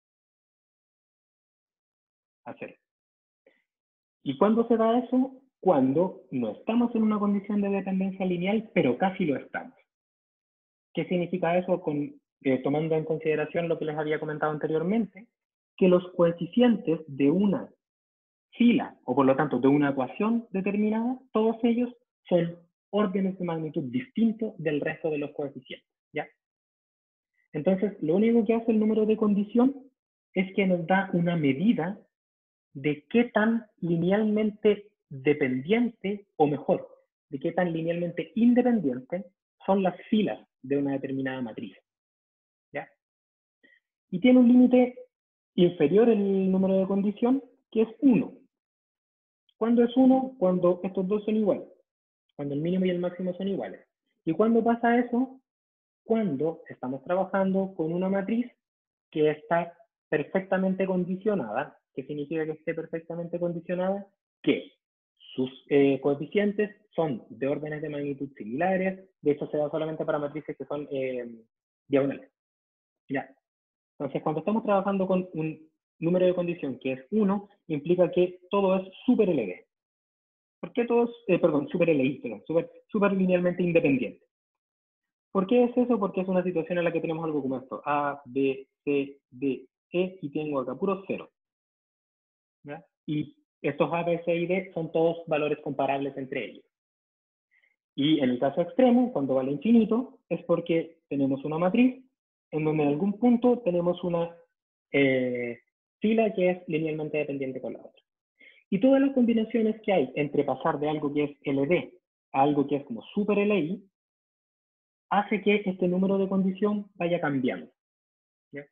A cero. ¿Y cuándo se da eso? Cuando no estamos en una condición de dependencia lineal, pero casi lo estamos. ¿Qué significa eso? Tomando en consideración lo que les había comentado anteriormente, que los coeficientes de una fila, o por lo tanto de una ecuación determinada, todos ellos son órdenes de magnitud distintos del resto de los coeficientes. ¿Ya? Entonces, lo único que hace el número de condición es que nos da una medida de qué tan linealmente dependiente, o mejor, de qué tan linealmente independiente son las filas de una determinada matriz. ¿Ya? Y tiene un límite inferior el número de condición, que es 1. ¿Cuándo es 1? Cuando estos dos son iguales, cuando el mínimo y el máximo son iguales. ¿Y cuándo pasa eso? Cuando estamos trabajando con una matriz que está perfectamente condicionada. ¿Qué significa que esté perfectamente condicionada? Que sus coeficientes son de órdenes de magnitud similares. De hecho, se da solamente para matrices que son diagonales. ¿Ya? Entonces, cuando estamos trabajando con número de condición, que es 1, implica que todo es super LD. ¿Por qué todo es, perdón, super LI, perdón, super linealmente independiente? ¿Por qué es eso? Porque es una situación en la que tenemos algo como esto, A, B, C, D, E, y tengo acá puros ceros. ¿Ya? Y estos A, B, C y D son todos valores comparables entre ellos. Y en el caso extremo, cuando vale infinito, es porque tenemos una matriz en donde en algún punto tenemos una fila que es linealmente dependiente con la otra. Y todas las combinaciones que hay entre pasar de algo que es LD a algo que es como super LI, hace que este número de condición vaya cambiando. ¿Ya?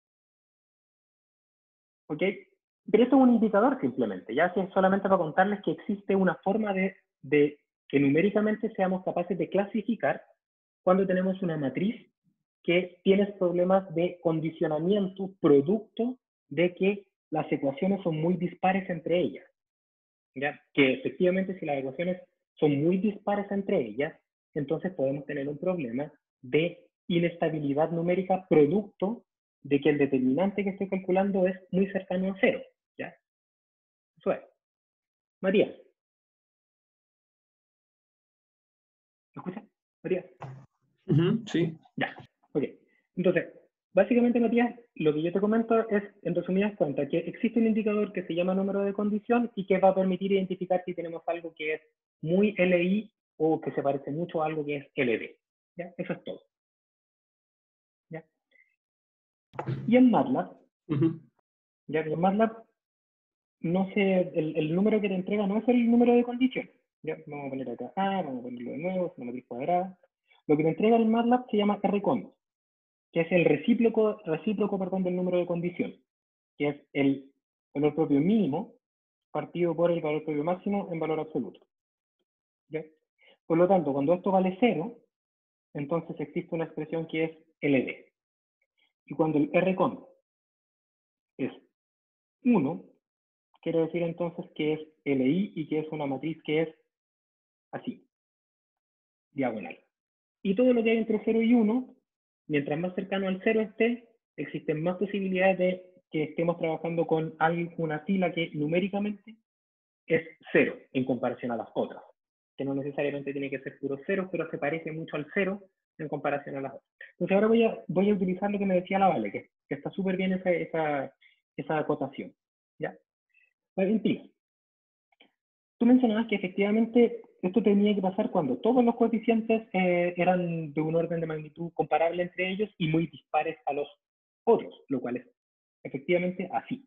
¿Ok? Pero esto es un indicador simplemente, ya si es solamente para contarles que existe una forma de que numéricamente seamos capaces de clasificar cuando tenemos una matriz que tiene problemas de condicionamiento producto de que las ecuaciones son muy dispares entre ellas. ¿Ya? Que efectivamente si las ecuaciones son muy dispares entre ellas, entonces podemos tener un problema de inestabilidad numérica producto de que el determinante que estoy calculando es muy cercano a cero. ¿Ya? Eso es. María. ¿Me escuchas? María. Sí. Ya. Ok. Entonces, básicamente, Matías, lo que yo te comento es, en resumidas cuentas, que existe un indicador que se llama número de condición y que va a permitir identificar si tenemos algo que es muy LI o que se parece mucho a algo que es LD. ¿Ya? Eso es todo. ¿Ya? Y en MATLAB, ya que en MATLAB, no sé, el número que te entrega no es el número de condición. ¿Ya? Vamos a poner acá A, vamos a ponerlo de nuevo, es una matriz cuadrada. Lo que te entrega el MATLAB se llama R-con, que es el recíproco del número de condición, que es el valor propio mínimo partido por el valor propio máximo en valor absoluto. ¿Ya? Por lo tanto, cuando esto vale 0, entonces existe una expresión que es LD. Y cuando el R-con es 1, quiere decir entonces que es LI y que es una matriz que es así, diagonal. Y todo lo que hay entre 0 y 1, mientras más cercano al 0 esté, existen más posibilidades de que estemos trabajando con alguna fila que numéricamente es 0 en comparación a las otras, que no necesariamente tiene que ser puro 0, pero se parece mucho al 0 en comparación a las otras. Entonces ahora voy a utilizar lo que me decía la Vale, que está súper bien esa acotación. ¿Ya? Valentina, tú mencionabas que efectivamente esto tenía que pasar cuando todos los coeficientes eran de un orden de magnitud comparable entre ellos y muy dispares a los otros, lo cual es efectivamente así.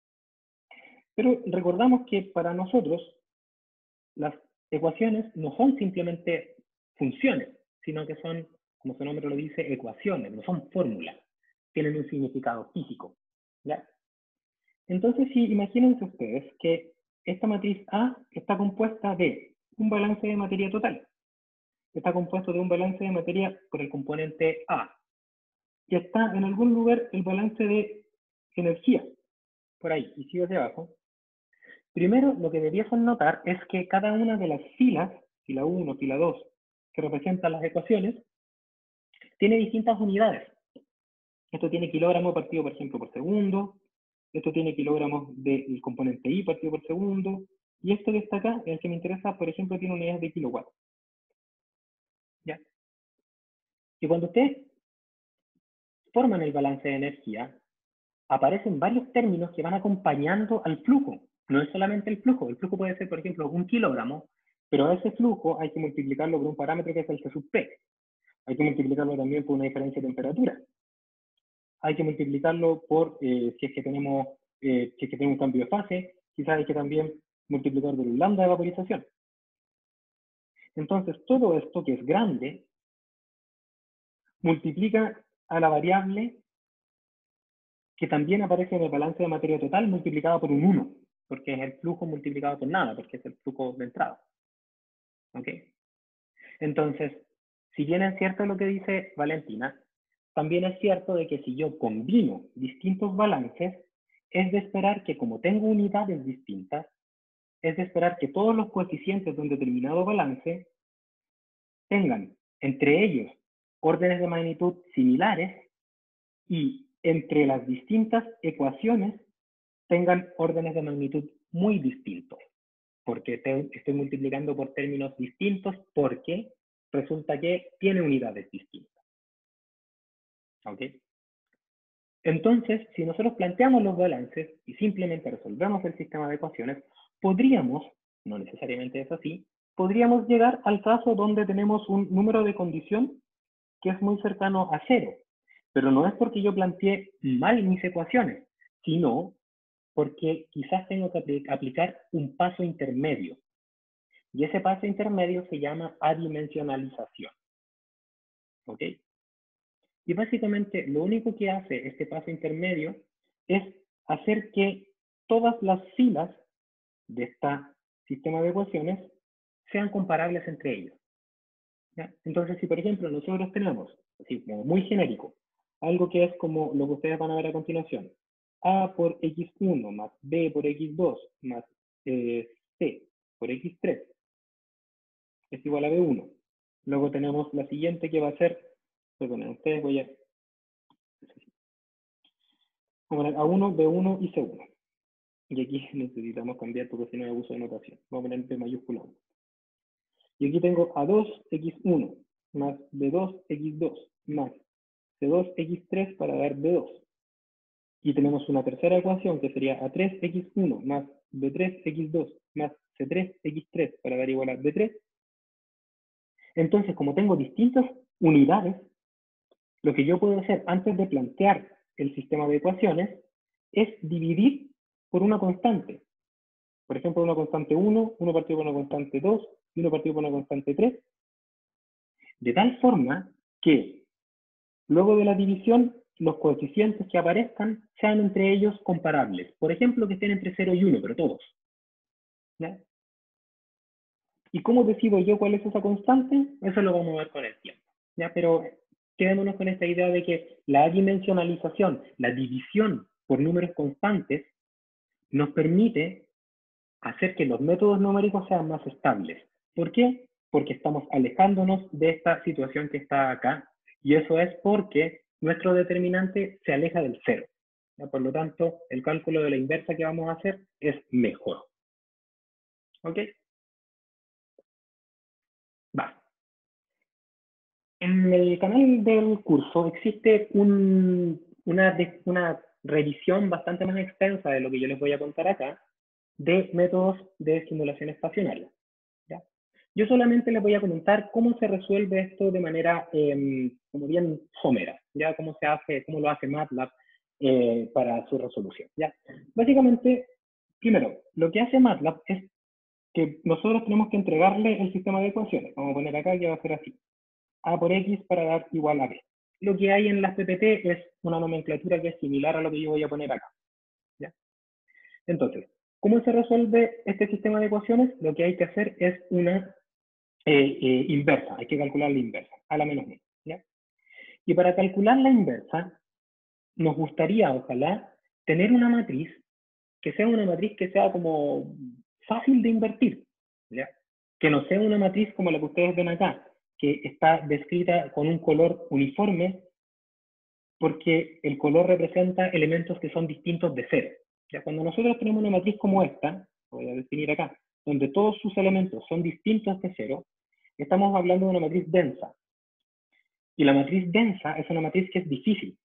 Pero recordamos que para nosotros las ecuaciones no son simplemente funciones, sino que son, como su nombre lo dice, ecuaciones, no son fórmulas, tienen un significado físico. ¿Ya? Entonces, si imagínense ustedes que esta matriz A está compuesta de un balance de materia total. Está compuesto de un balance de materia por el componente A. Y está en algún lugar el balance de energía, por ahí, y sigue hacia abajo. Primero, lo que debiesen notar es que cada una de las filas, fila 1, fila 2, que representan las ecuaciones, tiene distintas unidades. Esto tiene kilogramos partido, por ejemplo, por segundo. Esto tiene kilogramos del componente I partido por segundo. Y esto que está acá, el que me interesa, por ejemplo, tiene unidades de kilowatt. ¿Ya? Y cuando ustedes forman el balance de energía, aparecen varios términos que van acompañando al flujo. No es solamente el flujo puede ser, por ejemplo, 1 kilogramo, pero a ese flujo hay que multiplicarlo por un parámetro que es el C sub P. Hay que multiplicarlo también por una diferencia de temperatura. Hay que multiplicarlo por si es que tenemos un cambio de fase, quizás hay que también multiplicar por un lambda de vaporización. Entonces, todo esto que es grande, multiplica a la variable que también aparece en el balance de materia total multiplicado por un 1, porque es el flujo multiplicado por nada, porque es el flujo de entrada. ¿Ok? Entonces, si bien es cierto lo que dice Valentina, también es cierto de que si yo combino distintos balances, es de esperar que como tengo unidades distintas, es de esperar que todos los coeficientes de un determinado balance tengan entre ellos órdenes de magnitud similares y entre las distintas ecuaciones tengan órdenes de magnitud muy distintos, porque estoy multiplicando por términos distintos, porque resulta que tiene unidades distintas. ¿Ok? Entonces, si nosotros planteamos los balances y simplemente resolvemos el sistema de ecuaciones, podríamos, no necesariamente es así, podríamos llegar al caso donde tenemos un número de condición que es muy cercano a 0. Pero no es porque yo planteé mal mis ecuaciones, sino porque quizás tengo que aplicar un paso intermedio. Y ese paso intermedio se llama adimensionalización. ¿Ok? Y básicamente lo único que hace este paso intermedio es hacer que todas las filas de este sistema de ecuaciones sean comparables entre ellos. ¿Ya? Entonces, si por ejemplo nosotros tenemos, así como muy genérico, algo que es como lo que ustedes van a ver a continuación, a por x1 más b por x2 más c por x3 es igual a b1. Luego tenemos la siguiente que va a ser, perdonen, ustedes voy a poner A1, B1 y C1. Y aquí necesitamos cambiar porque si no hay abuso de notación. Vamos a poner B mayúscula 1. Y aquí tengo A2x1 más B2x2 más C2x3 para dar B2. Y tenemos una tercera ecuación que sería A3x1 más B3x2 más C3x3 para dar igual a B3. Entonces, como tengo distintas unidades, lo que yo puedo hacer antes de plantear el sistema de ecuaciones es dividir por una constante. Por ejemplo, una constante 1, 1 partido por una constante 2 y 1 partido por una constante 3. De tal forma que luego de la división, los coeficientes que aparezcan sean entre ellos comparables. Por ejemplo, que estén entre 0 y 1, pero todos. ¿Ya? ¿Y cómo decido yo cuál es esa constante? Eso lo vamos a ver con el tiempo. ¿Ya? Pero quedémonos con esta idea de que la adimensionalización, la división por números constantes, nos permite hacer que los métodos numéricos sean más estables. ¿Por qué? Porque estamos alejándonos de esta situación que está acá, y eso es porque nuestro determinante se aleja del 0. ¿Ya? Por lo tanto, el cálculo de la inversa que vamos a hacer es mejor. ¿Ok? Va. En el canal del curso existe una revisión bastante más extensa de lo que yo les voy a contar acá, de métodos de simulación estacionaria. ¿Ya? Yo solamente les voy a comentar cómo se resuelve esto de manera como bien somera, ¿ya? Cómo lo hace MATLAB para su resolución, ¿ya? Básicamente, primero, lo que hace MATLAB es que nosotros tenemos que entregarle el sistema de ecuaciones. Vamos a poner acá que va a ser así. A por X para dar igual a B. Lo que hay en las PPT es una nomenclatura que es similar a lo que yo voy a poner acá, ¿ya? Entonces, ¿cómo se resuelve este sistema de ecuaciones? Lo que hay que hacer es una inversa, hay que calcular la inversa, a la menos 1. ¿Ya? Y para calcular la inversa, nos gustaría, ojalá, tener una matriz que sea como fácil de invertir, ¿ya? Que no sea una matriz como la que ustedes ven acá, que está descrita con un color uniforme, porque el color representa elementos que son distintos de 0. ¿Ya? Cuando nosotros tenemos una matriz como esta, voy a definir acá, donde todos sus elementos son distintos de 0, estamos hablando de una matriz densa. Y la matriz densa es una matriz que es difícil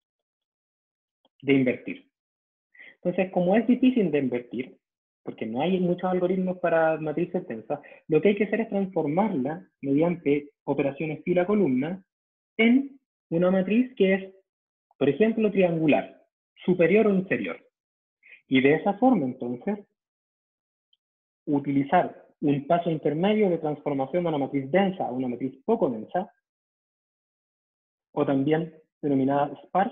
de invertir. Entonces, como es difícil de invertir, porque no hay muchos algoritmos para matrices densas, lo que hay que hacer es transformarla mediante operaciones fila-columna en una matriz que es, por ejemplo, triangular, superior o inferior. Y de esa forma, entonces, utilizar un paso intermedio de transformación de una matriz densa a una matriz poco densa, o también denominada sparse.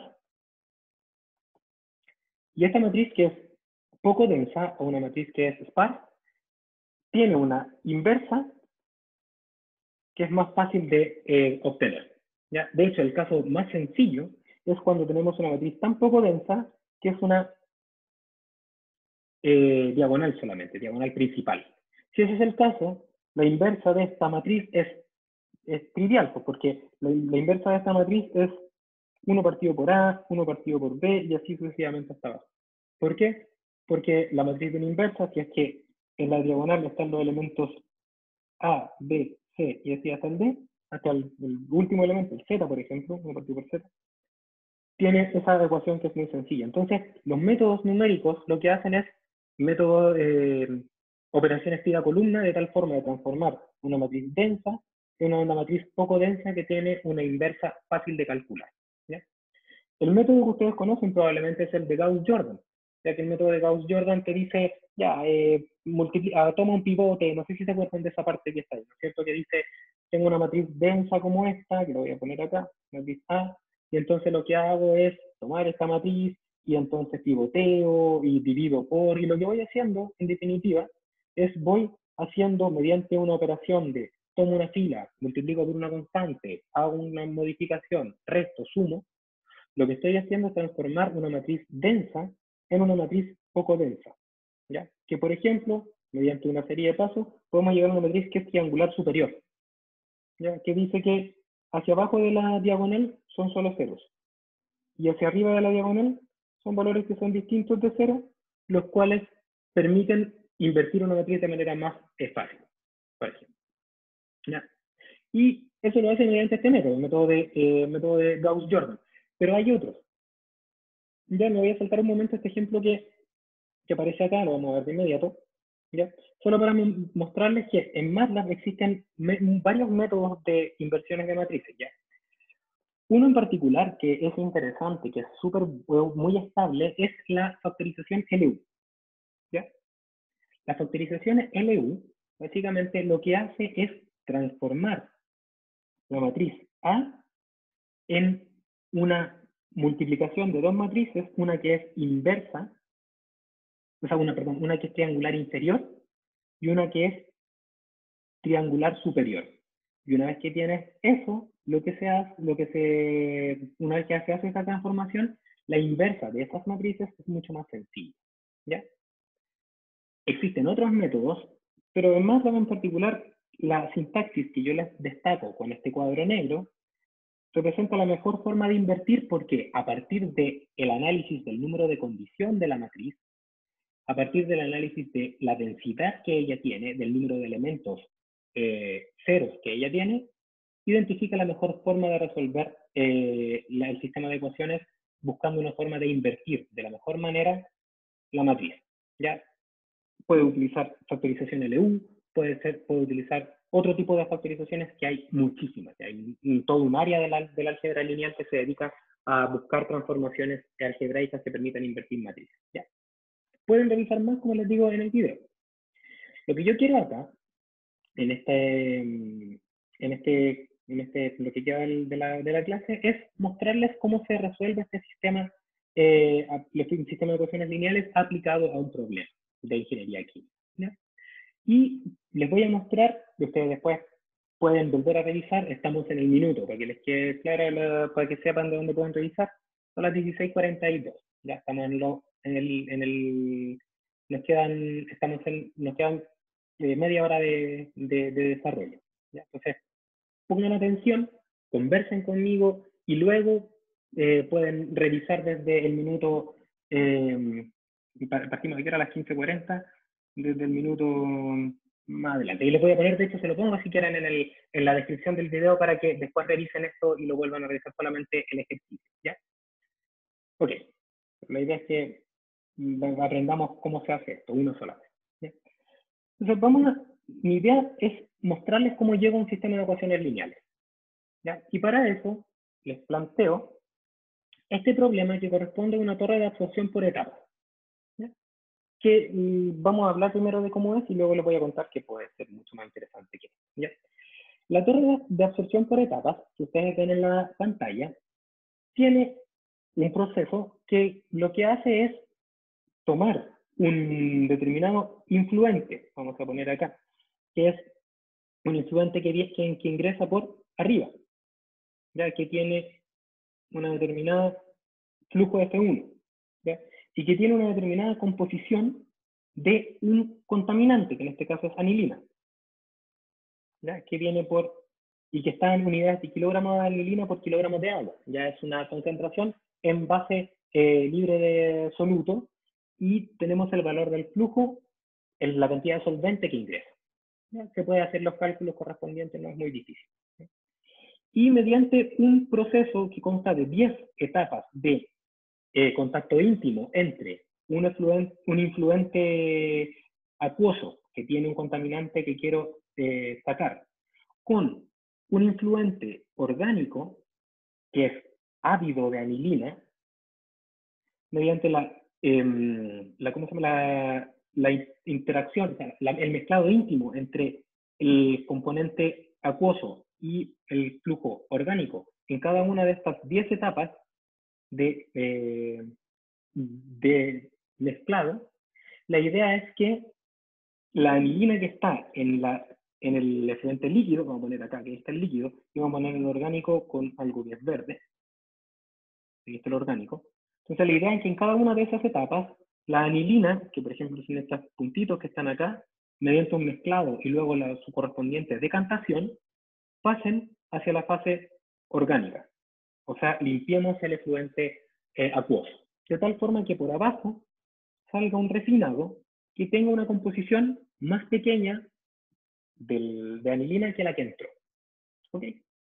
Y esta matriz que es poco densa, o una matriz que es sparse, tiene una inversa que es más fácil de obtener. ¿Ya? De hecho, el caso más sencillo es cuando tenemos una matriz tan poco densa que es una diagonal solamente, diagonal principal. Si ese es el caso, la inversa de esta matriz es trivial, porque la inversa de esta matriz es 1 partido por A, 1 partido por B, y así sucesivamente hasta abajo. ¿Por qué? Porque la matriz de una inversa, si es que en la diagonal están los elementos A, B, C y así hasta el D, hasta el último elemento, el Z, por ejemplo, una partido por Z, tiene esa ecuación que es muy sencilla. Entonces, los métodos numéricos lo que hacen es métodos, operaciones tira-columna, de tal forma de transformar una matriz densa en una matriz poco densa que tiene una inversa fácil de calcular, ¿ya? El método que ustedes conocen probablemente es el de Gauss-Jordan, ya que el método de Gauss-Jordan te dice, ya, toma un pivote, no sé si se acuerdan de esa parte que está ahí, ¿no es cierto? Que dice, tengo una matriz densa como esta, que lo voy a poner acá, matriz A, y entonces lo que hago es tomar esta matriz y entonces pivoteo y divido por, y lo que voy haciendo, en definitiva, es voy haciendo mediante una operación de tomo una fila, multiplico por una constante, hago una modificación, resto, sumo, lo que estoy haciendo es transformar una matriz densa en una matriz poco densa, ¿ya? Que, por ejemplo, mediante una serie de pasos, podemos llegar a una matriz que es triangular superior, ¿ya? Que dice que hacia abajo de la diagonal son solo ceros, y hacia arriba de la diagonal son valores que son distintos de cero, los cuales permiten invertir una matriz de manera más fácil, por ejemplo, ¿ya? Y eso lo hace mediante este método, el método de Gauss-Jordan. Pero hay otros. Ya me voy a saltar un momento este ejemplo que aparece acá, lo vamos a ver de inmediato, ¿ya? Solo para mostrarles que en MATLAB existen varios métodos de inversiones de matrices, ¿ya? Uno en particular que es interesante, que es muy estable, es la factorización LU, ¿ya? La factorización LU, básicamente lo que hace es transformar la matriz A en una multiplicación de dos matrices, una que es inversa, o sea, una que es triangular inferior y una que es triangular superior. Y una vez que tienes eso, una vez que se hace esa transformación, la inversa de estas matrices es mucho más sencilla, ¿ya? Existen otros métodos, pero en MATLAB en particular, la sintaxis que yo les destaco con este cuadro negro representa la mejor forma de invertir porque a partir del análisis del número de condición de la matriz, a partir del análisis de la densidad que ella tiene, del número de elementos ceros que ella tiene, identifica la mejor forma de resolver el sistema de ecuaciones buscando una forma de invertir de la mejor manera la matriz. ¿Ya? Puede utilizar factorización LU, puede utilizar otro tipo de factorizaciones que hay muchísimas. Hay todo un área del álgebra lineal que se dedica a buscar transformaciones algebraicas que permitan invertir matrices. ¿Ya? Pueden revisar más, como les digo, en el video. Lo que yo quiero acá, lo que queda de la clase, es mostrarles cómo se resuelve este sistema, un sistema de ecuaciones lineales aplicado a un problema de ingeniería química, ¿ya? Y les voy a mostrar, y ustedes después pueden volver a revisar, estamos en el minuto, para que les quede claro, para que sepan de dónde pueden revisar, son las 16:42, ya estamos nos quedan media hora de desarrollo, ¿ya? Entonces, pongan atención, conversen conmigo y luego pueden revisar desde el minuto, partimos de que era las 15:40, desde el minuto más adelante. Y les voy a poner, de hecho, se lo pongo si quieren en la descripción del video para que después revisen esto y lo vuelvan a realizar solamente el ejercicio, ¿ya? Ok, la idea es que aprendamos cómo se hace esto, uno solamente, ¿ya? Entonces, mi idea es mostrarles cómo llega un sistema de ecuaciones lineales, ¿ya? Y para eso les planteo este problema que corresponde a una torre de absorción por etapas, ¿ya? Que vamos a hablar primero de cómo es y luego les voy a contar que puede ser mucho más interesante que esto, ¿ya? La torre de absorción por etapas, que ustedes ven en la pantalla, tiene un proceso que lo que hace es tomar un determinado influente, vamos a poner acá, que es un influente que ingresa por arriba, ya que tiene una determinada flujo F1, ¿ya? Y que tiene una determinada composición de un contaminante, que en este caso es anilina, ¿ya? Que viene y que está en unidades de kilogramos de anilina por kilogramos de agua. Ya es una concentración en base libre de soluto, y tenemos el valor del flujo en la cantidad de solvente que ingresa. ¿Ya? Se puede hacer los cálculos correspondientes, no es muy difícil. ¿Ya? Y mediante un proceso que consta de 10 etapas de contacto íntimo entre un influente acuoso que tiene un contaminante que quiero sacar, con un influente orgánico que es ávido de anilina, mediante ¿cómo se llama? La interacción, o sea, el mezclado íntimo entre el componente acuoso y el flujo orgánico en cada una de estas 10 etapas de mezclado, la idea es que la anilina que está en el efluente líquido, vamos a poner acá que está el líquido, y vamos a poner el orgánico con algo que es verde, aquí está el orgánico. Entonces la idea es que en cada una de esas etapas, la anilina, que por ejemplo son estos puntitos que están acá, mediante un mezclado y luego su correspondiente decantación, pasen hacia la fase orgánica. O sea, limpiemos el efluente acuoso. De tal forma que por abajo salga un refinado que tenga una composición más pequeña de anilina que la que entró. ¿Ok?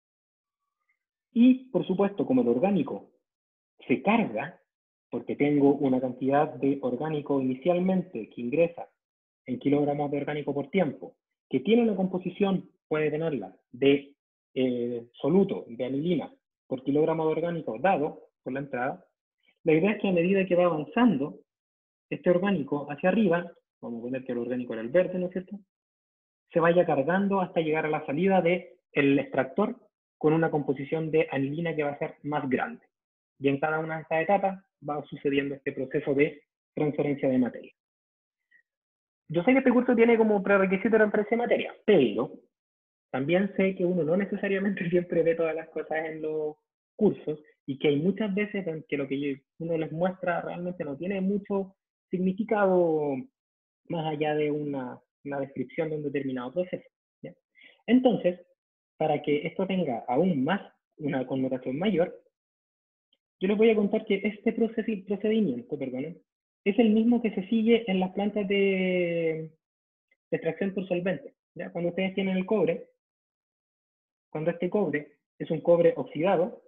Y, por supuesto, como el orgánico se carga, porque tengo una cantidad de orgánico inicialmente que ingresa en kilogramos de orgánico por tiempo, que tiene una composición, puede tenerla, de soluto de anilina por kilogramo de orgánico dado por la entrada, la idea es que a medida que va avanzando este orgánico hacia arriba, vamos a poner que el orgánico era el verde, ¿no es cierto?, se vaya cargando hasta llegar a la salida del extractor con una composición de anilina que va a ser más grande. Y en cada una de estas etapas va sucediendo este proceso de transferencia de materia. Yo sé que este curso tiene como prerequisito la transferencia de materia, pero también sé que uno no necesariamente siempre ve todas las cosas en los cursos y que hay muchas veces en que lo que uno les muestra realmente no tiene mucho significado más allá de una descripción de un determinado proceso. ¿Ya? Entonces, para que esto tenga aún más una connotación mayor, yo les voy a contar que este procedimiento, perdonen, es el mismo que se sigue en las plantas de extracción por solvente. ¿Ya? Cuando ustedes tienen el cobre, cuando este cobre es un cobre oxidado,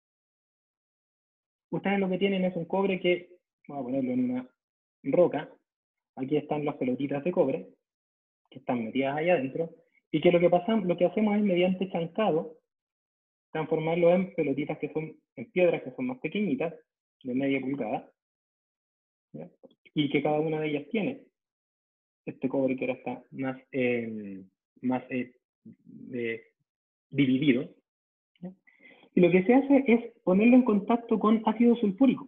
ustedes lo que tienen es un cobre que, vamos a ponerlo en una roca, aquí están las pelotitas de cobre, que están metidas allá adentro, y que lo que hacemos es mediante chancado, transformarlo en pelotitas que son, en piedras que son más pequeñitas, de media pulgada, ¿ya? Y que cada una de ellas tiene este cobre que ahora está más dividido, ¿ya? Y lo que se hace es ponerlo en contacto con ácido sulfúrico,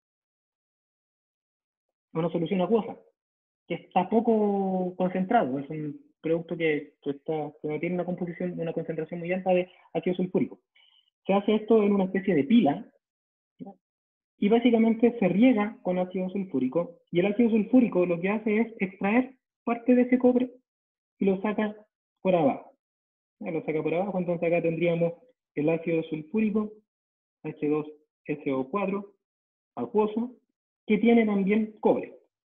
una solución acuosa, que está poco concentrado, es un producto que no tiene una concentración muy alta de ácido sulfúrico. Se hace esto en una especie de pila, ¿ya? Y básicamente se riega con ácido sulfúrico, y el ácido sulfúrico lo que hace es extraer parte de ese cobre y lo saca por abajo. ¿Ya? Lo saca por abajo, entonces acá tendríamos el ácido sulfúrico, H2SO4, acuoso, que tiene también cobre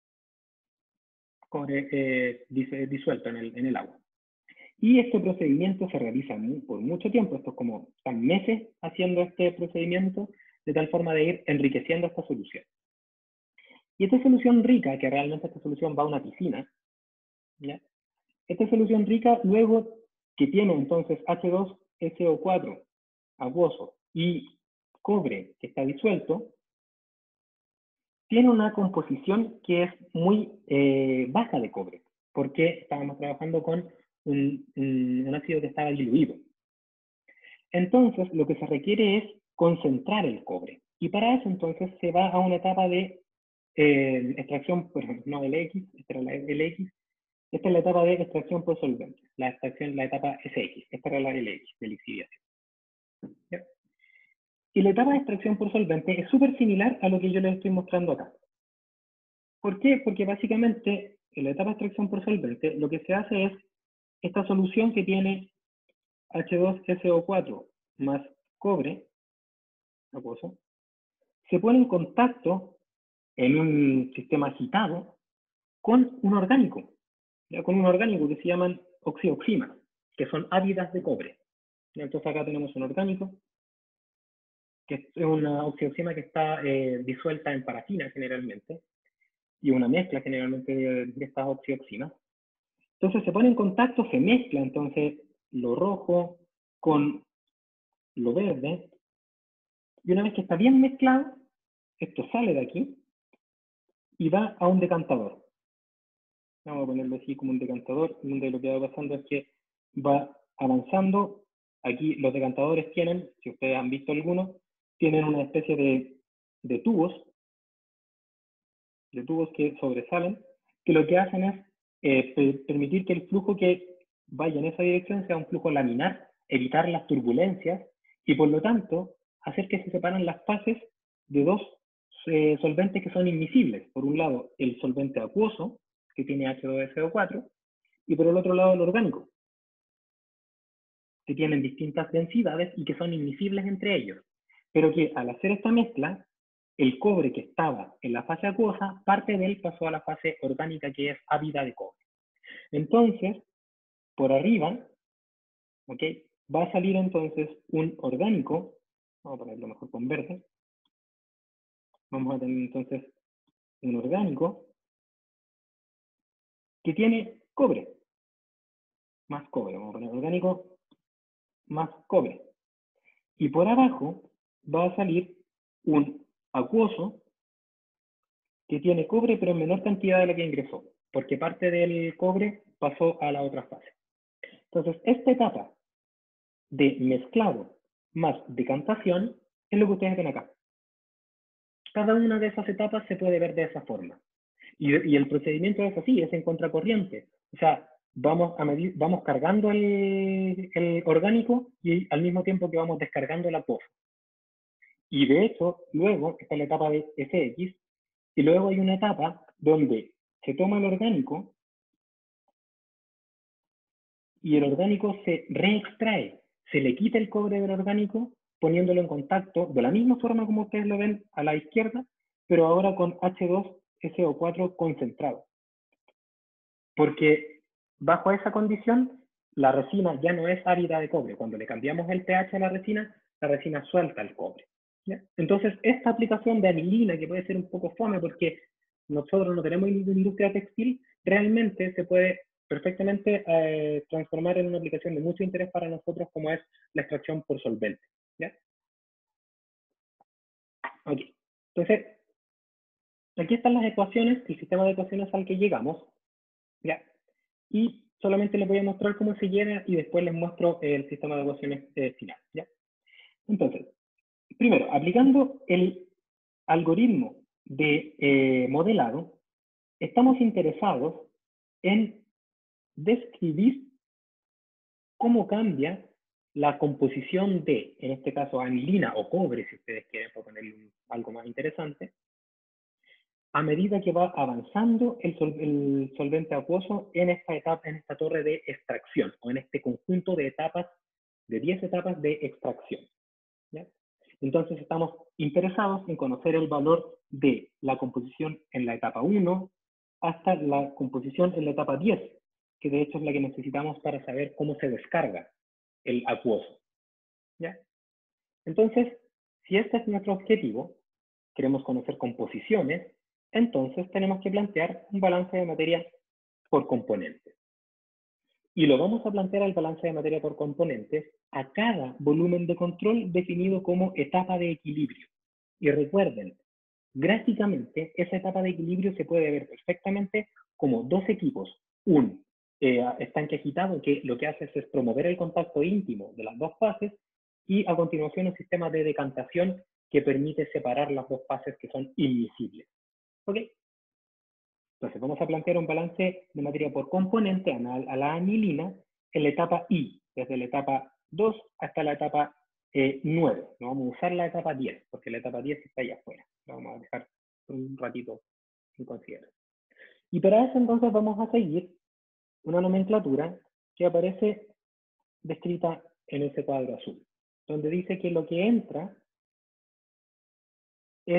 disuelto en el agua. Y este procedimiento se realiza por mucho tiempo, esto es como están meses haciendo este procedimiento, de tal forma de ir enriqueciendo esta solución. Y esta solución rica, que realmente esta solución va a una piscina, ¿ya? Esta solución rica, luego que tiene entonces H2SO4 acuoso y cobre que está disuelto, tiene una composición que es muy baja de cobre, porque estábamos trabajando con un ácido que estaba diluido. Entonces, lo que se requiere es concentrar el cobre. Y para eso, entonces, se va a una etapa de extracción, por ejemplo, no LX, esta era la LX, esta es la etapa de extracción por solvente, la etapa SX, esta era la LX, de lixiviación. ¿Ya? Y la etapa de extracción por solvente es súper similar a lo que yo les estoy mostrando acá. ¿Por qué? Porque básicamente en la etapa de extracción por solvente lo que se hace es esta solución que tiene H2SO4 más cobre acuoso, se pone en contacto en un sistema agitado con un orgánico, ¿ya? Con un orgánico que se llaman oxioximas, que son ávidas de cobre. ¿Ya? Entonces acá tenemos un orgánico, que es una oxioxima que está disuelta en parafina generalmente, y una mezcla generalmente de estas oxioximas. Entonces se pone en contacto, se mezcla entonces lo rojo con lo verde, y una vez que está bien mezclado, esto sale de aquí y va a un decantador. Vamos a ponerlo así como un decantador, donde lo que va pasando es que va avanzando. Aquí los decantadores tienen, si ustedes han visto algunos, tienen una especie de tubos que sobresalen, que lo que hacen es permitir que el flujo que vaya en esa dirección sea un flujo laminar, evitar las turbulencias y por lo tanto hacer que se separan las fases de dos solventes que son inmiscibles. Por un lado, el solvente acuoso, que tiene H2SO4, y por el otro lado, el orgánico, que tienen distintas densidades y que son inmiscibles entre ellos. Pero que al hacer esta mezcla, el cobre que estaba en la fase acuosa, parte de él pasó a la fase orgánica, que es ávida de cobre. Entonces, por arriba, ¿ok? Va a salir entonces un orgánico, vamos a ponerlo mejor con verde, vamos a tener entonces un orgánico que tiene cobre, más cobre, vamos a poner orgánico más cobre. Y por abajo va a salir un acuoso que tiene cobre pero en menor cantidad de la que ingresó, porque parte del cobre pasó a la otra fase. Entonces, esta etapa de mezclado más decantación es lo que ustedes ven acá. Cada una de esas etapas se puede ver de esa forma. Y el procedimiento es así, es en contracorriente. O sea, vamos cargando el orgánico y al mismo tiempo que vamos descargando el acuoso. Y de hecho, luego está la etapa de SX, y luego hay una etapa donde se toma el orgánico y el orgánico se reextrae, se le quita el cobre del orgánico poniéndolo en contacto de la misma forma como ustedes lo ven a la izquierda, pero ahora con H2SO4 concentrado. Porque bajo esa condición, la resina ya no es ávida de cobre. Cuando le cambiamos el pH a la resina suelta el cobre. ¿Ya? Entonces, esta aplicación de anilina, que puede ser un poco fome porque nosotros no tenemos industria textil, realmente se puede perfectamente transformar en una aplicación de mucho interés para nosotros, como es la extracción por solvente. ¿Ya? Ok. Entonces, aquí están las ecuaciones, el sistema de ecuaciones al que llegamos. ¿Ya? Y solamente les voy a mostrar cómo se llena y después les muestro el sistema de ecuaciones final. ¿Ya? Entonces, primero, aplicando el algoritmo de modelado, estamos interesados en describir cómo cambia la composición de, en este caso, anilina o cobre, si ustedes quieren ponerle algo más interesante, a medida que va avanzando el solvente acuoso en esta etapa, en esta torre de extracción, o en este conjunto de etapas, de 10 etapas de extracción. ¿Ya? Entonces estamos interesados en conocer el valor de la composición en la etapa 1 hasta la composición en la etapa 10, que de hecho es la que necesitamos para saber cómo se descarga el acuoso. ¿Ya? Entonces, si este es nuestro objetivo, queremos conocer composiciones, entonces tenemos que plantear un balance de materia por componentes. Y lo vamos a plantear al balance de materia por componentes a cada volumen de control definido como etapa de equilibrio. Y recuerden, gráficamente, esa etapa de equilibrio se puede ver perfectamente como dos equipos. Un estanque agitado que lo que hace es promover el contacto íntimo de las dos fases y a continuación un sistema de decantación que permite separar las dos fases que son inmiscibles. ¿Ok? Entonces vamos a plantear un balance de materia por componente a la anilina en la etapa I, desde la etapa 2 hasta la etapa 9. No vamos a usar la etapa 10, porque la etapa 10 está allá afuera. La vamos a dejar un ratito sin considerar. Y para eso entonces vamos a seguir una nomenclatura que aparece descrita en ese cuadro azul, donde dice que lo que entra es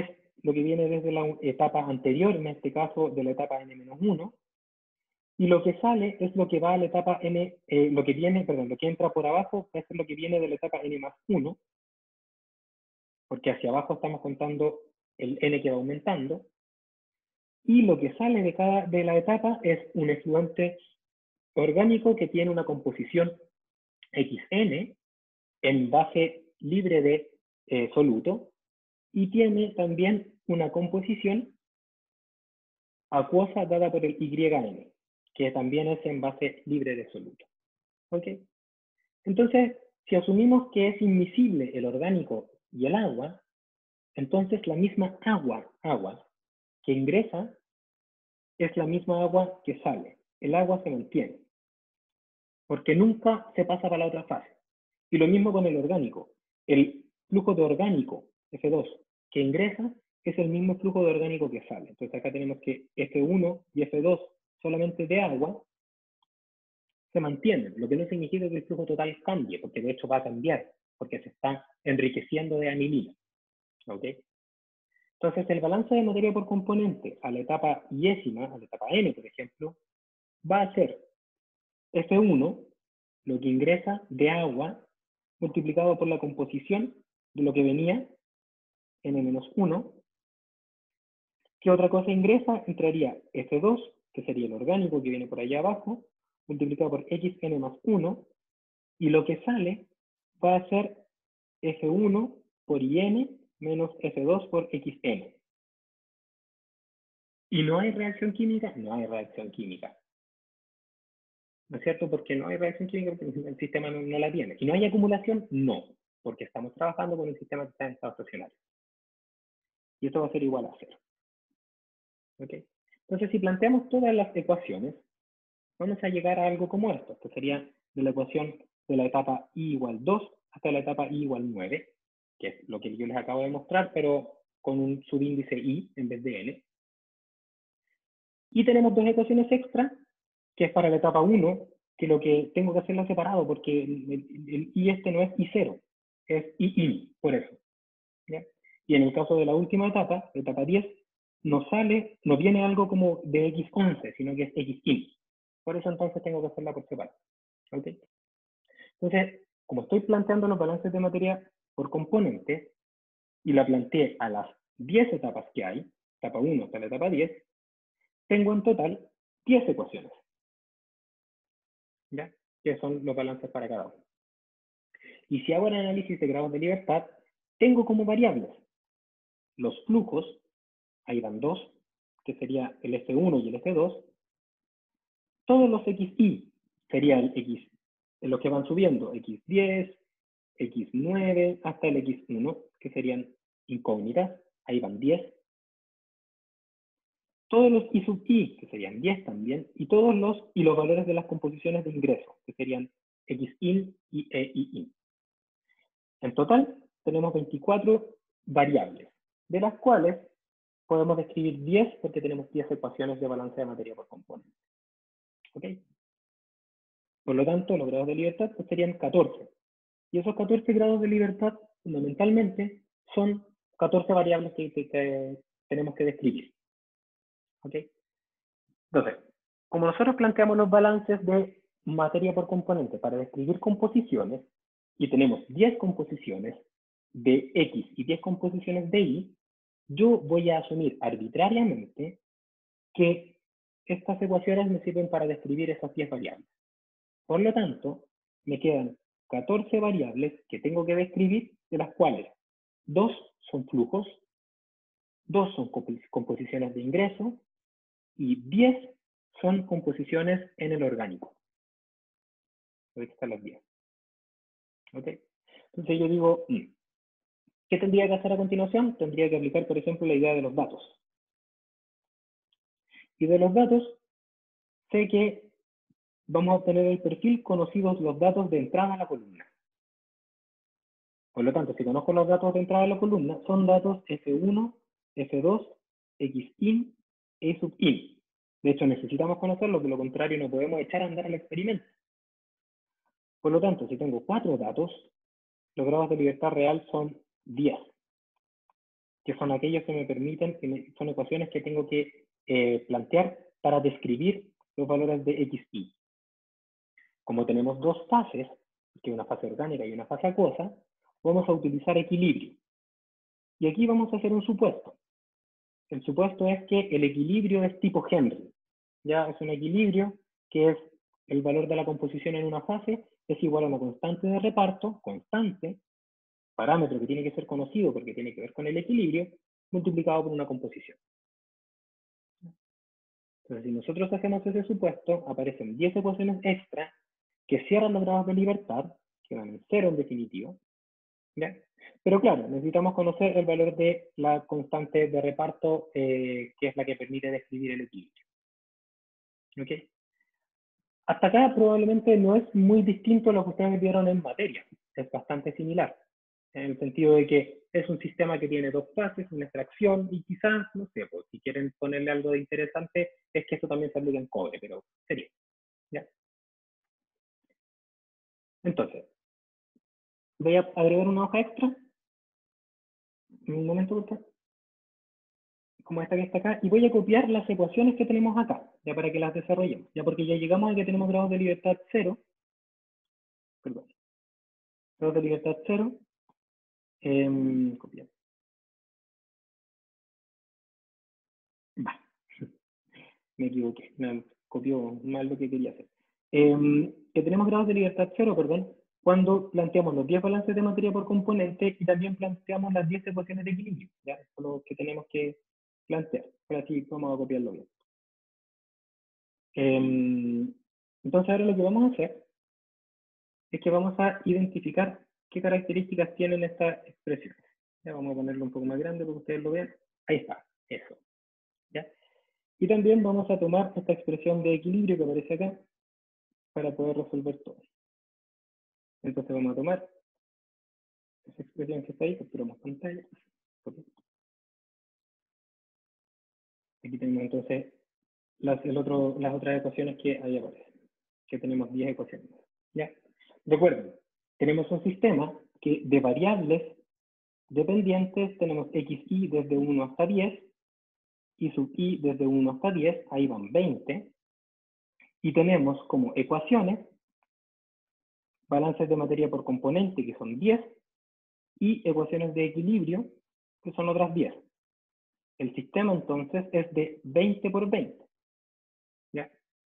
lo que viene desde la etapa anterior, en este caso de la etapa n-1, y lo que sale es lo que va a la etapa n, lo que entra por abajo es lo que viene de la etapa n+1, porque hacia abajo estamos contando el n que va aumentando, y lo que sale de la etapa es un efluente orgánico que tiene una composición XN en base libre de soluto, y tiene también una composición acuosa dada por el YN, que también es en base libre de soluto. ¿Ok? Entonces, si asumimos que es inmiscible el orgánico y el agua, entonces la misma agua que ingresa es la misma agua que sale. El agua se mantiene, porque nunca se pasa para la otra fase. Y lo mismo con el orgánico. El flujo de orgánico, F2, que ingresa, es el mismo flujo de orgánico que sale. Entonces acá tenemos que F1 y F2 solamente de agua se mantienen, lo que no significa que el flujo total cambie, porque de hecho va a cambiar, porque se está enriqueciendo de anilina. ¿Ok? Entonces el balance de materia por componente a la etapa yésima, a la etapa n, por ejemplo, va a ser F1, lo que ingresa de agua, multiplicado por la composición de lo que venía, n-1. ¿Qué otra cosa ingresa? Entraría F2, que sería el orgánico que viene por allá abajo, multiplicado por xn+1, y lo que sale va a ser F1 por IN menos F2 por XN. ¿Y no hay reacción química? No hay reacción química. ¿No es cierto? Porque no hay reacción química, porque el sistema no la tiene. ¿Y no hay acumulación? No, porque estamos trabajando con un sistema que está en estado estacionario. Y esto va a ser igual a 0. ¿Ok? Entonces, si planteamos todas las ecuaciones, vamos a llegar a algo como esto, que sería de la ecuación de la etapa i igual 2 hasta la etapa i igual 9, que es lo que yo les acabo de mostrar, pero con un subíndice i en vez de n. Y tenemos dos ecuaciones extra, que es para la etapa 1, que lo que tengo que hacerlo separado, porque el i este no es i0, es i-in, por eso. ¿Ya? Y en el caso de la última etapa, etapa 10, no viene algo como de x11, sino que es x-in. Por eso entonces tengo que hacerla por separado. ¿Ok? Entonces, como estoy planteando los balances de materia por componentes, y la planteé a las 10 etapas que hay, etapa 1 hasta la etapa 10, tengo en total 10 ecuaciones. ¿Ya? Que son los balances para cada uno. Y si hago el análisis de grados de libertad, tengo como variables los flujos, ahí van dos, que sería el F1 y el F2, todos los XI sería el X, los que van subiendo, X10, X9, hasta el X1, que serían incógnitas, ahí van 10. Todos los I sub I, que serían 10 también, y los valores de las composiciones de ingreso, que serían XIN y EIIN. En total, tenemos 24 variables, de las cuales podemos describir 10 porque tenemos 10 ecuaciones de balance de materia por componente. ¿Ok? Por lo tanto, los grados de libertad pues, serían 14. Y esos 14 grados de libertad, fundamentalmente, son 14 variables que tenemos que describir. ¿Ok? Entonces, como nosotros planteamos los balances de materia por componente para describir composiciones, y tenemos 10 composiciones de X y 10 composiciones de Y, yo voy a asumir arbitrariamente que estas ecuaciones me sirven para describir esas 10 variables. Por lo tanto, me quedan 14 variables que tengo que describir, de las cuales 2 son flujos, 2 son composiciones de ingreso y 10 son composiciones en el orgánico. Ahí están las 10. ¿Ok? Entonces yo digo, ¿qué tendría que hacer a continuación? Tendría que aplicar, por ejemplo, la idea de los datos. Y de los datos, sé que vamos a obtener el perfil conocidos los datos de entrada a la columna. Por lo tanto, si conozco los datos de entrada a la columna, son datos F1, F2, XIN e subIN. De hecho, necesitamos conocerlo, de lo contrario no podemos echar a andar el experimento. Por lo tanto, si tengo 4 datos, los grados de libertad real son 10. que son aquellos que me permiten, son ecuaciones que tengo que plantear para describir los valores de x, y. Como tenemos dos fases, que es una fase orgánica y una fase acuosa, vamos a utilizar equilibrio. Y aquí vamos a hacer un supuesto. El supuesto es que el equilibrio es tipo Henry. Ya es un equilibrio que es el valor de la composición en una fase es igual a una constante de reparto, constante, parámetro que tiene que ser conocido porque tiene que ver con el equilibrio, multiplicado por una composición. Entonces, si nosotros hacemos ese supuesto, aparecen 10 ecuaciones extra que cierran los grados de libertad, que van en cero en definitivo, ¿ya? Pero claro, necesitamos conocer el valor de la constante de reparto, que es la que permite describir el equilibrio. ¿Ok? Hasta acá probablemente no es muy distinto a lo que ustedes vieron en materia, es bastante similar, en el sentido de que es un sistema que tiene dos fases, una extracción, y quizás, no sé, pues, si quieren ponerle algo de interesante, es que eso también se aplica en cobre, pero sería, ¿ya? Entonces, voy a agregar una hoja extra, un momento, por favor, como esta que está acá, y voy a copiar las ecuaciones que tenemos acá, ya para que las desarrollemos, ya porque ya llegamos a que tenemos grados de libertad 0, perdón, grados de libertad 0, copiar. Va, me equivoqué, me copió mal lo que quería hacer. Que tenemos grados de libertad 0, perdón, cuando planteamos los 10 balances de materia por componente y también planteamos las 10 ecuaciones de equilibrio, ¿ya? Eso es lo que tenemos que plantear. Ahora sí, vamos a copiarlo bien. Entonces ahora lo que vamos a hacer es que vamos a identificar qué características tienen estas expresiones. Ya vamos a ponerlo un poco más grande para que ustedes lo vean. Ahí está, eso. ¿Ya? Y también vamos a tomar esta expresión de equilibrio que aparece acá para poder resolver todo. Entonces vamos a tomar esa expresión que está ahí, capturamos pantalla. Aquí tenemos entonces las otras ecuaciones que ahí aparecen, que tenemos 10 ecuaciones. ¿Ya? Recuerden, tenemos un sistema que de variables dependientes tenemos xy desde 1 hasta 10, y sub i desde 1 hasta 10, ahí van 20, y tenemos como ecuaciones balances de materia por componente, que son 10, y ecuaciones de equilibrio, que son otras 10. El sistema entonces es de 20 por 20. ¿Ya?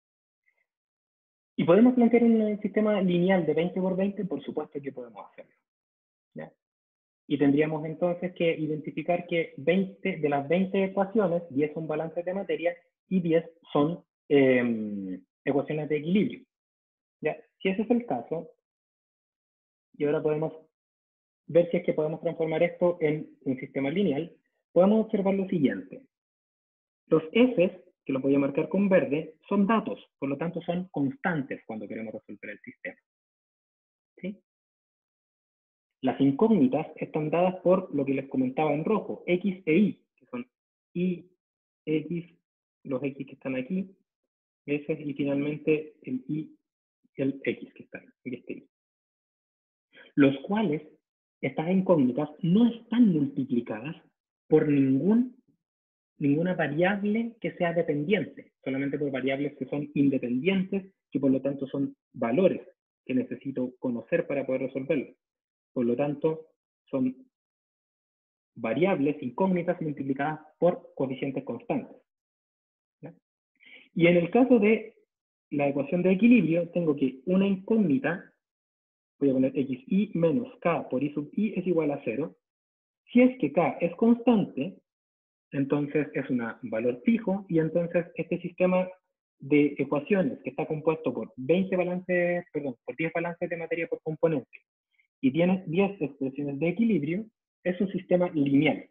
¿Y podemos plantear un sistema lineal de 20 por 20? Por supuesto que podemos hacerlo. ¿Ya? Y tendríamos entonces que identificar que 20, de las 20 ecuaciones, 10 son balances de materia y 10 son ecuaciones de equilibrio. ¿Ya? Si ese es el caso, y ahora podemos ver si es que podemos transformar esto en un sistema lineal, podemos observar lo siguiente. Los F's, que los voy a marcar con verde, son datos, por lo tanto son constantes cuando queremos resolver el sistema. ¿Sí? Las incógnitas están dadas por lo que les comentaba en rojo, X e Y, que son Y, X, los X que están aquí, S, y finalmente el Y y el X que están en este Y. Los cuales, estas incógnitas, no están multiplicadas por ninguna variable que sea dependiente, solamente por variables que son independientes, que por lo tanto son valores que necesito conocer para poder resolverlo. Por lo tanto, son variables incógnitas multiplicadas por coeficientes constantes. ¿Ya? Y en el caso de la ecuación de equilibrio, tengo que una incógnita, voy a poner xy menos k por y sub i es igual a 0. Si es que k es constante, entonces es un valor fijo, y entonces este sistema de ecuaciones que está compuesto por 10 balances de materia por componente y tiene 10 expresiones de equilibrio, es un sistema lineal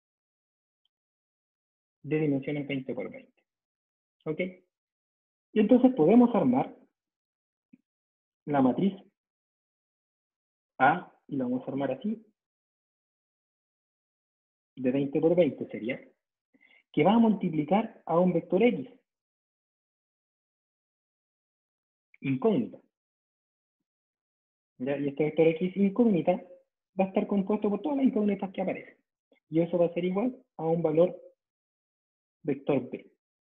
de dimensiones 20 por 20. ¿Ok? Y entonces podemos armar la matriz A, y la vamos a armar así, de 20 por 20 sería, que va a multiplicar a un vector X, incógnita. ¿Ya? Y este vector X incógnita va a estar compuesto por todas las incógnitas que aparecen. y eso va a ser igual a un valor vector B.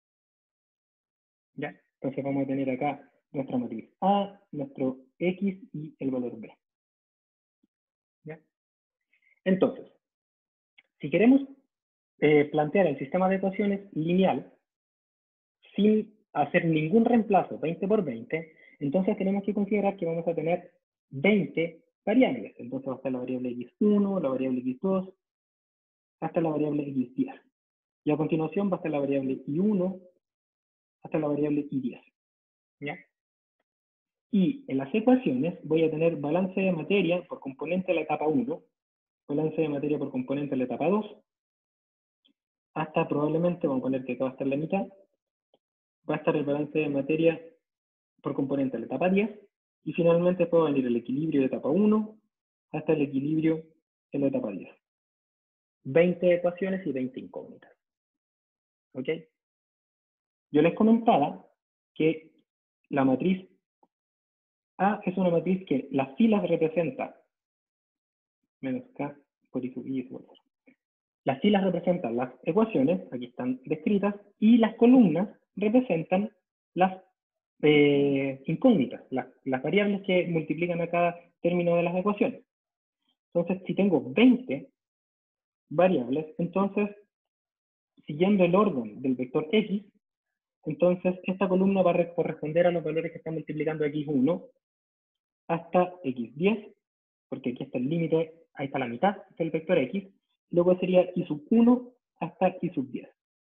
¿Ya? Entonces vamos a tener acá nuestra matriz A, nuestro X y el valor B. ¿Ya? Entonces, si queremos plantear el sistema de ecuaciones lineal sin hacer ningún reemplazo 20 por 20, entonces tenemos que considerar que vamos a tener 20 variables. Entonces va a estar la variable x1, la variable x2, hasta la variable x10. Y a continuación va a estar la variable y1 hasta la variable y10. ¿Ya? Y en las ecuaciones voy a tener balance de materia por componente de la etapa 1, balance de materia por componente de la etapa 2, hasta probablemente, vamos a poner que acá va a estar la mitad, va a estar el balance de materia por componente de la etapa 10, y finalmente puede venir el equilibrio de etapa 1 hasta el equilibrio en la etapa 10. 20 ecuaciones y 20 incógnitas. ¿Ok? Yo les comentaba que la matriz A es una matriz que las filas representa menos K por I sub I igual a 0. Las filas representan las ecuaciones, aquí están descritas, y las columnas representan las incógnitas, las variables que multiplican a cada término de las ecuaciones. Entonces, si tengo 20 variables, entonces, siguiendo el orden del vector X, entonces esta columna va a corresponder a los valores que están multiplicando X1 hasta X10, porque aquí está el límite, ahí está la mitad del vector X, luego sería Y sub 1 hasta Y sub 10.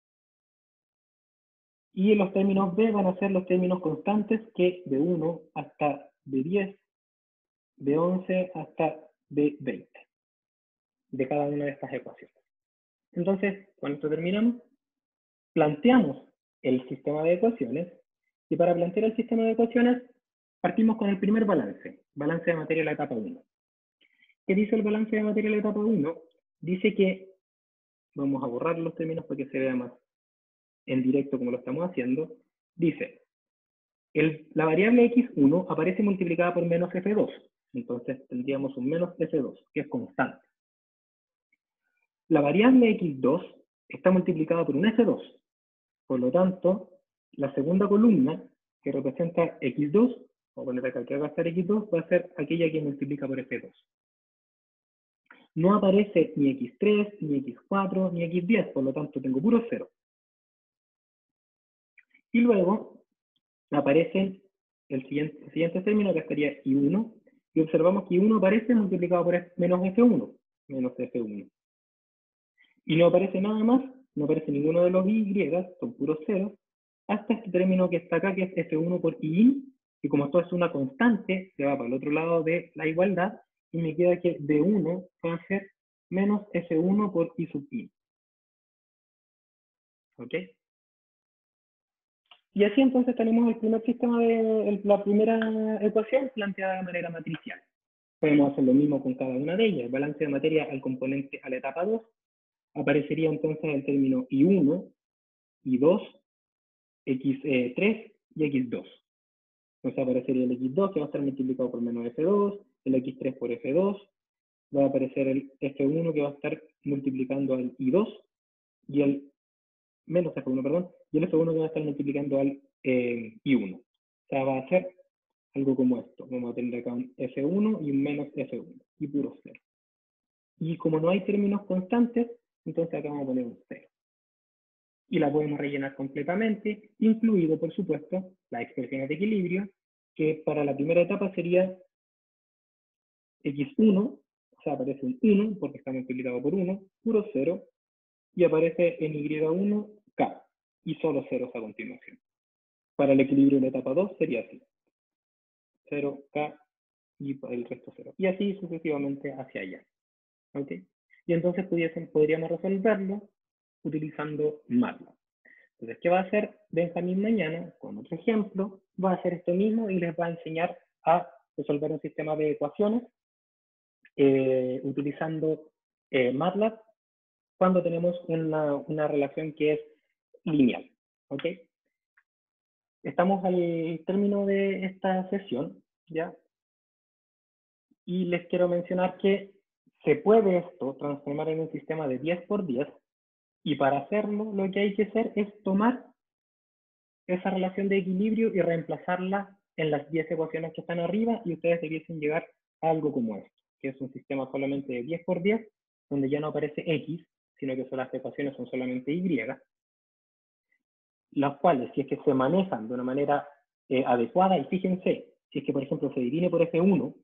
Y los términos B van a ser los términos constantes que de 1 hasta B10, B11 hasta B20, de cada una de estas ecuaciones. Entonces, con esto terminamos. Planteamos el sistema de ecuaciones, y para plantear el sistema de ecuaciones, partimos con el primer balance, balance de materia de la etapa 1. ¿Qué dice el balance de materia de la etapa 1? Dice que, vamos a borrar los términos para que se vea más en directo como lo estamos haciendo, dice, la variable x1 aparece multiplicada por menos f2, entonces tendríamos un menos f2, que es constante. La variable x2 está multiplicada por un f2, por lo tanto, la segunda columna, que representa x2, vamos a poner acá que va a estar x2, va a ser aquella que multiplica por f2. No aparece ni x3, ni x4, ni x10, por lo tanto tengo puro 0. Y luego aparece el siguiente término, que estaría y1, y observamos que y1 aparece multiplicado por menos f1, menos f1. Y no aparece nada más, no aparece ninguno de los y, son puros ceros, hasta este término que está acá, que es f1 por y, y como esto es una constante, se va para el otro lado de la igualdad, y me queda que d1 va a ser menos f1 por y sub i. ¿Ok? Y así entonces tenemos el primer sistema la primera ecuación planteada de manera matricial. Podemos hacer lo mismo con cada una de ellas. El balance de materia al componente a la etapa 2 aparecería entonces el término I1, I2, X3 y X2. Entonces aparecería el X2 que va a estar multiplicado por menos F2, el X3 por F2, va a aparecer el F1 que va a estar multiplicando al I2 y el menos F1, perdón, y el F1 que va a estar multiplicando al I1. O sea, va a ser algo como esto. Vamos a tener acá un F1 y un menos F1, y puro 0. Y como no hay términos constantes, entonces acá vamos a poner un 0. Y la podemos rellenar completamente, incluido, por supuesto, las expresiones de equilibrio, que para la primera etapa sería X1, o sea, aparece un 1, porque está multiplicado por 1, puro 0, y aparece en Y1, K, y solo ceros a continuación. Para el equilibrio de la etapa 2 sería así. 0, K, y el resto 0. Y así sucesivamente hacia allá. ¿Ok? Y entonces podríamos resolverlo utilizando MATLAB. Entonces, ¿qué va a hacer Benjamín mañana? Con otro ejemplo, va a hacer esto mismo y les va a enseñar a resolver un sistema de ecuaciones utilizando MATLAB cuando tenemos una relación que es lineal. ¿Ok? Estamos al término de esta sesión, ¿ya? Y les quiero mencionar que se puede esto transformar en un sistema de 10 por 10, y para hacerlo lo que hay que hacer es tomar esa relación de equilibrio y reemplazarla en las 10 ecuaciones que están arriba, y ustedes debiesen llegar a algo como esto, que es un sistema solamente de 10 por 10, donde ya no aparece X, sino que las ecuaciones son solamente Y, las cuales, si es que se manejan de una manera adecuada, y fíjense, si es que por ejemplo se divide por F1,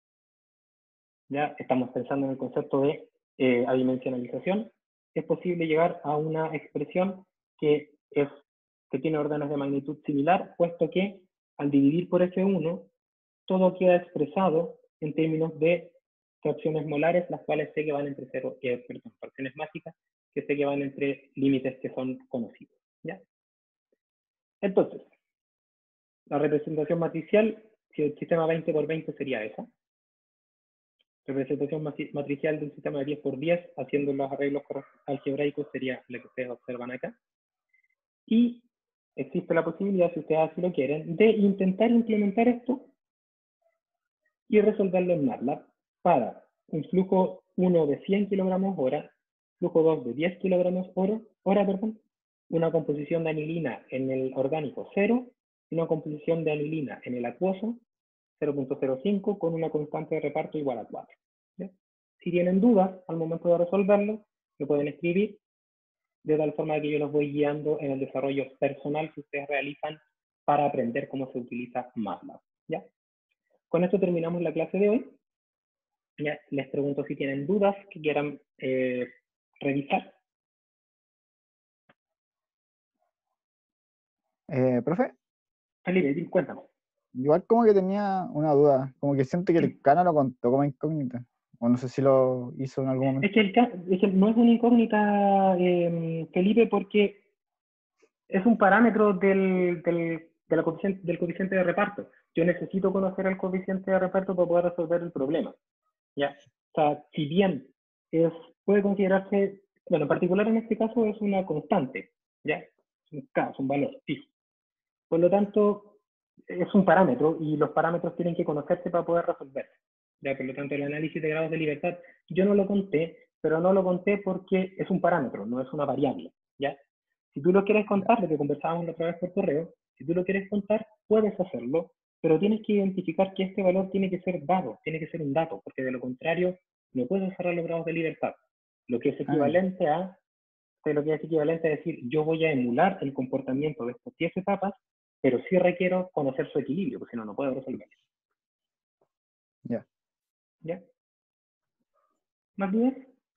ya estamos pensando en el concepto de adimensionalización, es posible llegar a una expresión que tiene órdenes de magnitud similar, puesto que al dividir por F1, todo queda expresado en términos de fracciones molares, las cuales sé que van entre fracciones mágicas, que sé que van entre límites que son conocidos, ¿ya? Entonces, la representación matricial, si el sistema 20 por 20 sería esa. Representación matricial de un sistema de 10 por 10, haciendo los arreglos algebraicos, sería lo que ustedes observan acá. Y existe la posibilidad, si ustedes así lo quieren, de intentar implementar esto y resolverlo en MATLAB para un flujo 1 de 100 kilogramos hora, flujo 2 de 10 kilogramos hora, una composición de anilina en el orgánico 0, y una composición de anilina en el acuoso 0.05 con una constante de reparto igual a 4. ¿Ya? Si tienen dudas al momento de resolverlo, me pueden escribir, de tal forma que yo los voy guiando en el desarrollo personal que ustedes realizan para aprender cómo se utiliza MATLAB. ¿Ya? Con esto terminamos la clase de hoy. Ya, les pregunto si tienen dudas que quieran revisar. Profe, Felipe, cuéntame. igual como que tenía una duda, como que siento que el Cano lo contó como incógnita, o no sé si lo hizo en algún momento. Es que no es una incógnita, Felipe, porque es un parámetro del coeficiente de reparto. Yo necesito conocer el coeficiente de reparto para poder resolver el problema. ¿Ya? O sea, si bien puede considerarse, bueno, en particular en este caso es una constante, ¿ya? Es un valor fijo. Por lo tanto, es un parámetro y los parámetros tienen que conocerse para poder resolverse. ¿Ya? Por lo tanto, el análisis de grados de libertad, yo no lo conté, pero no lo conté porque es un parámetro, no es una variable. ¿Ya? Si tú lo quieres contar, lo que conversábamos la otra vez por correo, si tú lo quieres contar, puedes hacerlo, pero tienes que identificar que este valor tiene que ser dado, tiene que ser un dato, porque de lo contrario, no puedes cerrar los grados de libertad. Lo que es equivalente a decir, yo voy a emular el comportamiento de estas 10 etapas, pero sí requiero conocer su equilibrio, porque si no, no puedo resolverlo. Ya. ¿Ya? ¿Más dudas?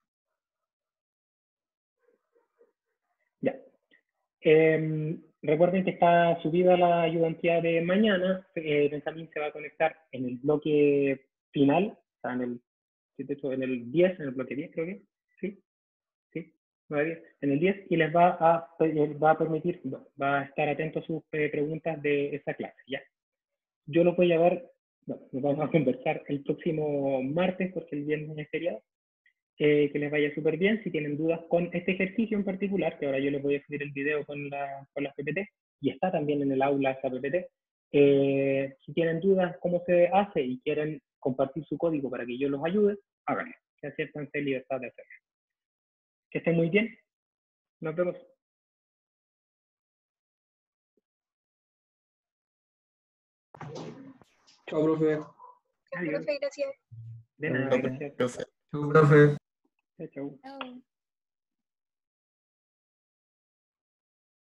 Ya. Recuerden que está subida la ayudantía de mañana. Benjamín se va a conectar en el bloque final, o sea, en el 10, en el bloque 10 creo que, ¿sí? ¿Sí? En el 10, y les va a permitir, va a estar atento a sus preguntas de esta clase, ¿ya? Yo lo voy a ver, bueno, nos vamos a conversar el próximo martes, porque el viernes es feriado. Que les vaya súper bien. Si tienen dudas con este ejercicio en particular, que ahora yo les voy a subir el video con las PPT, y está también en el aula esa PPT, si tienen dudas cómo se hace y quieren compartir su código para que yo los ayude, háganlo. Que siéntanse libertad de hacerlo. Que estén muy bien. Nos vemos. Chao, profe. Adiós. Profe, gracias. De nada, gracias. Profe. Chau, profe. Chao, chao. Chao.